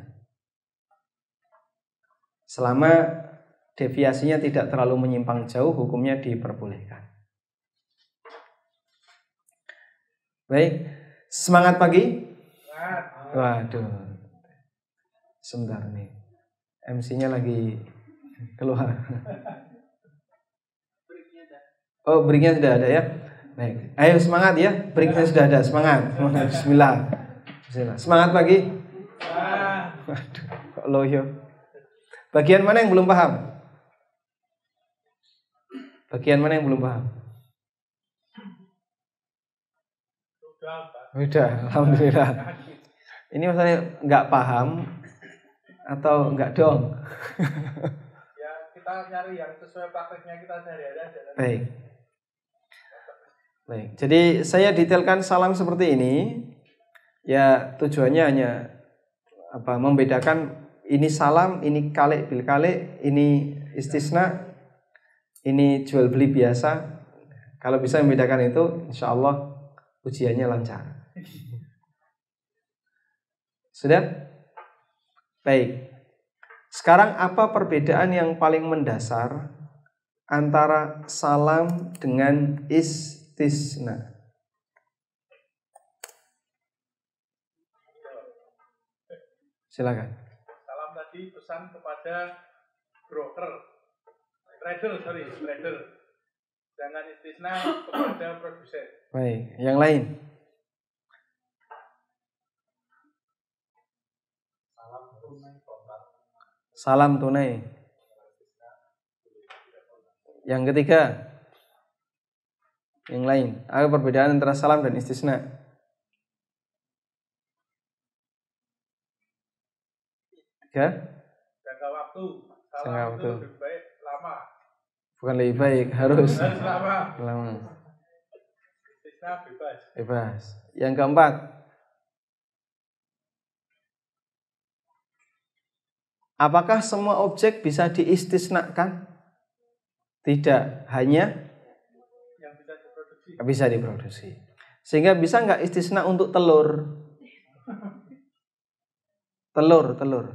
Selama deviasinya tidak terlalu menyimpang jauh, hukumnya diperbolehkan. Baik, semangat pagi. Waduh, sebentar nih, M C-nya lagi keluar. Oh, breaknya sudah ada ya. Baik, ayo semangat ya, breaknya sudah ada, semangat. Bismillah. Bismillah. Semangat pagi. Waduh, kok loyo. Bagian mana yang belum paham? Bagian mana yang belum paham? Sudah, alhamdulillah. Ini maksudnya nggak paham atau nggak dong? Ya kita nyari yang sesuai prakteknya kita sehari-hari aja. Baik. Baik. Jadi saya detailkan salam seperti ini. Ya tujuannya hanya apa? Membedakan ini salam, ini kalik bil kalik, ini istisna, ini jual beli biasa. Kalau bisa membedakan itu, insya Allah ujiannya lancar. Sudah? Baik. Sekarang apa perbedaan yang paling mendasar antara salam dengan istisna? Silakan. Salam tadi pesan kepada broker, trader, sorry, trader. Jangan istisna kepada produsen. Baik, yang lain. Salam tunai. Yang ketiga, yang lain. Apa perbedaan antara salam dan istisna? Tiga. Jangka waktu. Salam Jangka itu waktu. lebih baik lama. Bukan lebih baik, harus Harus lama. lama. Istisna bebas. Bebas. Yang keempat. Apakah semua objek bisa diistisnakan? Tidak, hanya yang bisa diproduksi. Bisa diproduksi. Sehingga bisa nggak istisna untuk telur? Telur, telur.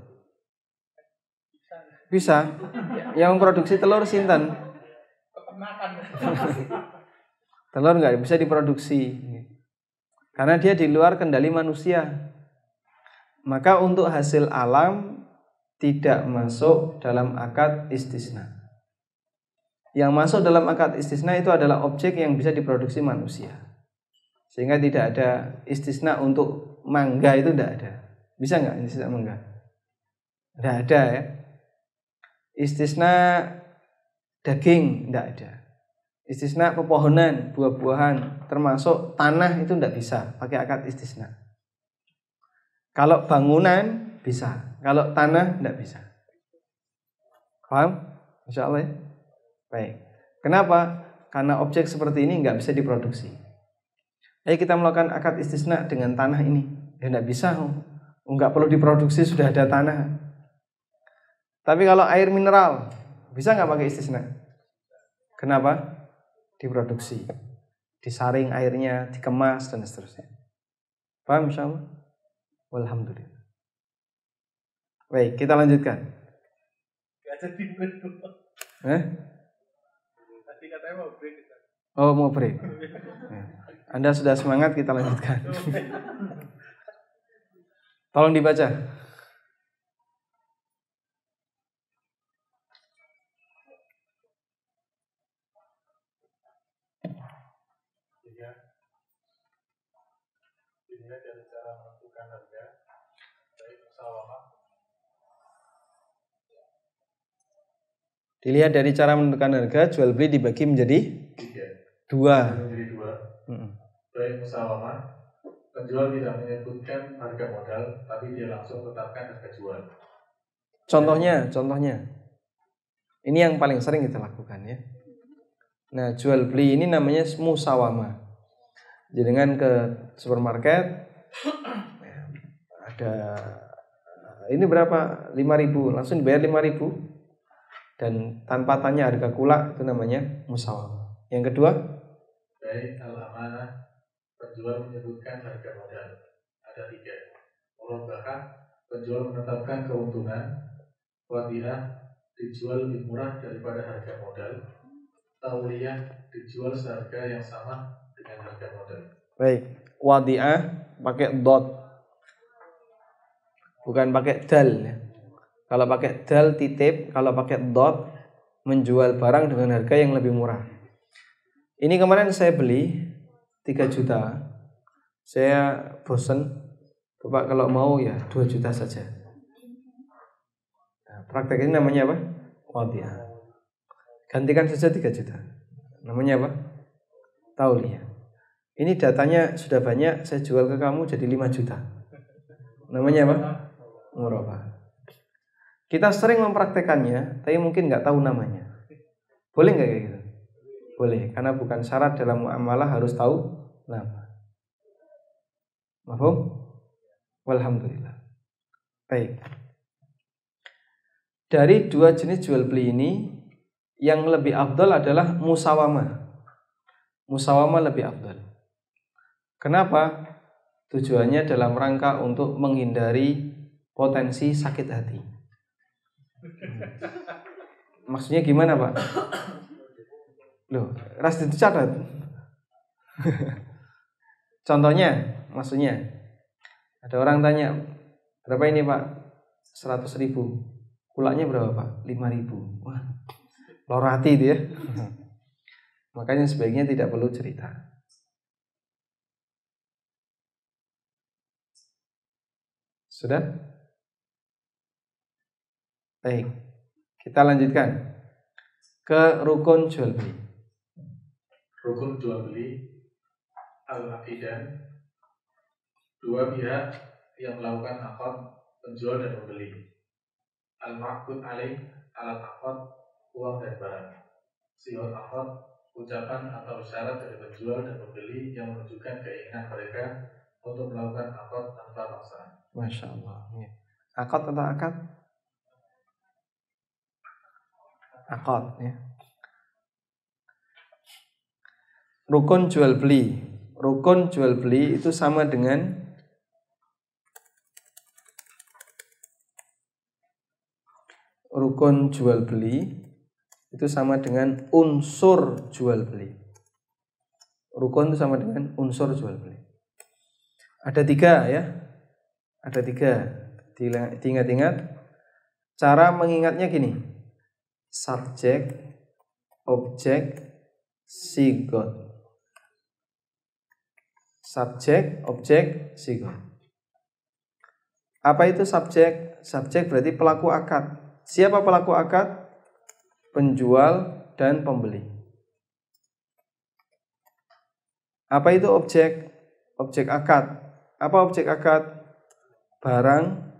Bisa. Yang memproduksi telur sinten? Peternakan. Telur nggak bisa diproduksi. Karena dia di luar kendali manusia. Maka untuk hasil alam tidak masuk dalam akad istisna. Yang masuk dalam akad istisna itu adalah objek yang bisa diproduksi manusia. Sehingga tidak ada istisna untuk mangga, itu tidak ada. Bisa nggak istisna mangga? Tidak ada ya. Istisna daging tidak ada. Istisna pepohonan, buah-buahan, termasuk tanah itu tidak bisa pakai akad istisna. Kalau bangunan bisa, kalau tanah tidak bisa. Paham? Insya Allah ya. Baik. Kenapa? Karena objek seperti ini nggak bisa diproduksi. Ayo kita melakukan akad istisna dengan tanah ini. Ya nggak bisa. Nggak perlu diproduksi, sudah ada tanah. Tapi kalau air mineral, bisa nggak pakai istisna? Kenapa? Diproduksi, disaring airnya, dikemas dan seterusnya. Paham insyaallah? Walhamdulillah. Baik, kita lanjutkan. Gak jadi break. Eh? Tadi katanya mau break. Oh, mau break. Anda sudah semangat, kita lanjutkan. Tolong dibaca. Dilihat dari cara menentukan harga, baik musawamah. Dilihat dari cara menentukan harga, jual beli dibagi menjadi tiga. Dua. Menjadi dua. Mm-mm. Baik musawamah, penjual tidak menyebutkan harga modal, tapi dia langsung tetapkan harga jual. Contohnya, contohnya. Ini yang paling sering kita lakukan ya. Nah, jual beli ini namanya musawamah. Jadi dengan ke supermarket, ada ini berapa? lima ribu, langsung dibayar lima ribu. Dan tanpa tanya harga kulak, itu namanya musawamah. Yang kedua, baik al-amanah, penjual menyebutkan harga modal. Ada tiga. Murabahah, penjual menetapkan keuntungan. Wadiah, dijual lebih murah daripada harga modal. Tauliyah, dijual seharga yang sama dengan harga modal. baik, wadiah pakai dot, bukan pakai dal ya. Kalau pakai dal titip, kalau pakai dot menjual barang dengan harga yang lebih murah. Ini kemarin saya beli tiga juta. Saya bosen, Bapak kalau mau ya dua juta saja. Nah, praktek ini namanya apa? Wadiah. Gantikan saja tiga juta. Namanya apa? Tauliyah. Ini datanya sudah banyak, saya jual ke kamu jadi lima juta. Namanya apa? Murabahah. Kita sering mempraktekannya, tapi mungkin nggak tahu namanya. Boleh nggak kayak gitu? Boleh, karena bukan syarat dalam muamalah harus tahu nama. Mahfum? Walhamdulillah. Baik. Dari dua jenis jual beli ini, yang lebih afdal adalah musawamah. Musawamah lebih afdal. Kenapa? Tujuannya dalam rangka untuk menghindari potensi sakit hati. Maksudnya gimana Pak? Loh, ras dicatat. Contohnya, maksudnya ada orang tanya, berapa ini Pak? seratus ribu. Kulaknya berapa Pak? lima ribu. Wah, lorati itu ya. Makanya sebaiknya tidak perlu cerita. Sudah? Baik, kita lanjutkan ke rukun jual beli. Rukun jual beli al-aqidan, dua pihak yang melakukan akad penjual dan pembeli. Al-ma'qud alaih, alat akad, uang dan barang. Sihul akad, ucapan atau syarat dari penjual dan pembeli yang menunjukkan keinginan mereka untuk melakukan akad tanpa paksaan. Masya Allah. Akad atau akad? Akad ya. Rukun jual beli. Rukun jual beli itu sama dengan rukun jual beli itu sama dengan unsur jual beli. Rukun itu sama dengan unsur jual beli. Ada tiga ya. Ada tiga. Diingat-ingat. Cara mengingatnya gini. Subjek, objek, sigot. Subjek, objek, sigot. Apa itu subjek? Subjek berarti pelaku akad. Siapa pelaku akad? Penjual dan pembeli. Apa itu objek? Objek akad. Apa objek akad? Barang,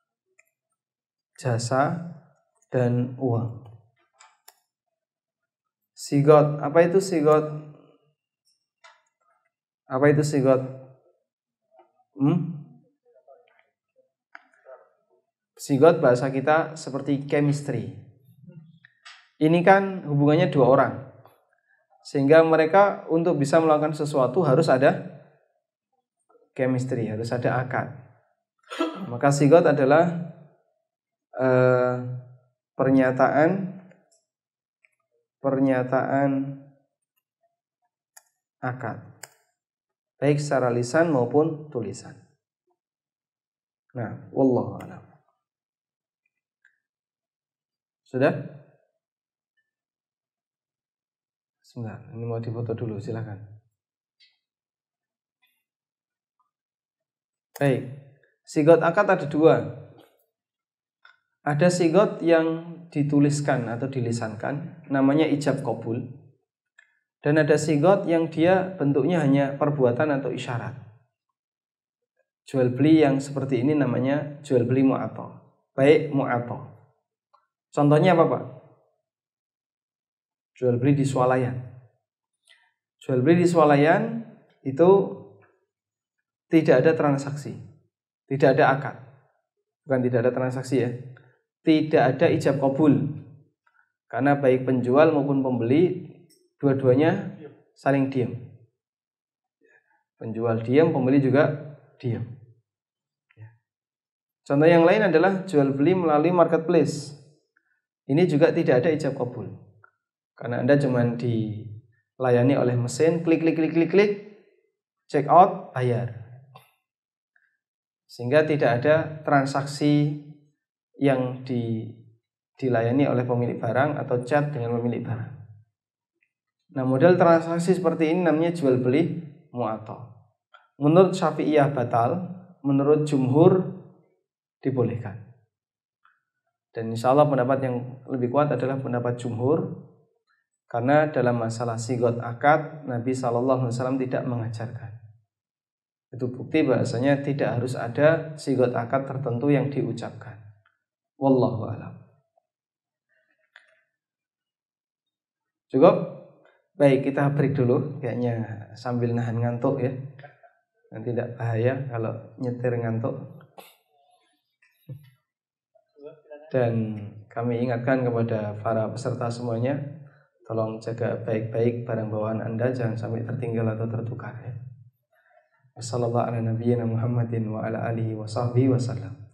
jasa, dan uang. Sigot. Apa itu sigot? Apa itu sigot? Hmm? Sigot bahasa kita seperti chemistry. Ini kan hubungannya dua orang. Sehingga mereka untuk bisa melakukan sesuatu harus ada chemistry, harus ada akad. Maka sigot adalah eh, pernyataan pernyataan akad. Baik secara lisan maupun tulisan. Nah, wallahu a'lam. Sudah? Sebentar, ini mau difoto dulu, silakan. Baik, sigot akad ada dua. Ada sigot yang dituliskan atau dilisankan, namanya ijab qabul. Dan ada sigot yang dia bentuknya hanya perbuatan atau isyarat. Jual beli yang seperti ini namanya jual beli mu'athah. Baik mu'athah. Contohnya apa Pak? Jual beli di swalayan. Jual beli di swalayan itu tidak ada transaksi, tidak ada akad. Bukan tidak ada transaksi ya. Tidak ada ijab qabul. Karena baik penjual maupun pembeli dua-duanya saling diam. Penjual diam, pembeli juga diam. Contoh yang lain adalah jual beli melalui marketplace. Ini juga tidak ada ijab qabul. Karena Anda cuma dilayani oleh mesin, klik klik klik klik klik, check out, bayar. Sehingga tidak ada transaksi yang di, dilayani oleh pemilik barang atau chat dengan pemilik barang. Nah, model transaksi seperti ini namanya jual beli mu'athah. Menurut Syafi'iyah batal, menurut jumhur dibolehkan. Dan insya Allah pendapat yang lebih kuat adalah pendapat jumhur, karena dalam masalah sigot akad Nabi shallallahu alaihi wasallam tidak mengajarkan. Itu bukti bahasanya tidak harus ada sigot akad tertentu yang diucapkan. Wallahu a'lam. Cukup? Baik, kita break dulu. Kayaknya sambil nahan ngantuk ya. Nanti tidak bahaya kalau nyetir ngantuk. Dan kami ingatkan kepada para peserta semuanya, tolong jaga baik-baik barang bawaan Anda, jangan sampai tertinggal atau tertukar ya. Wassallallahu ala nabiyyina Muhammadin wa ala alihi wa sahbihi wasallam.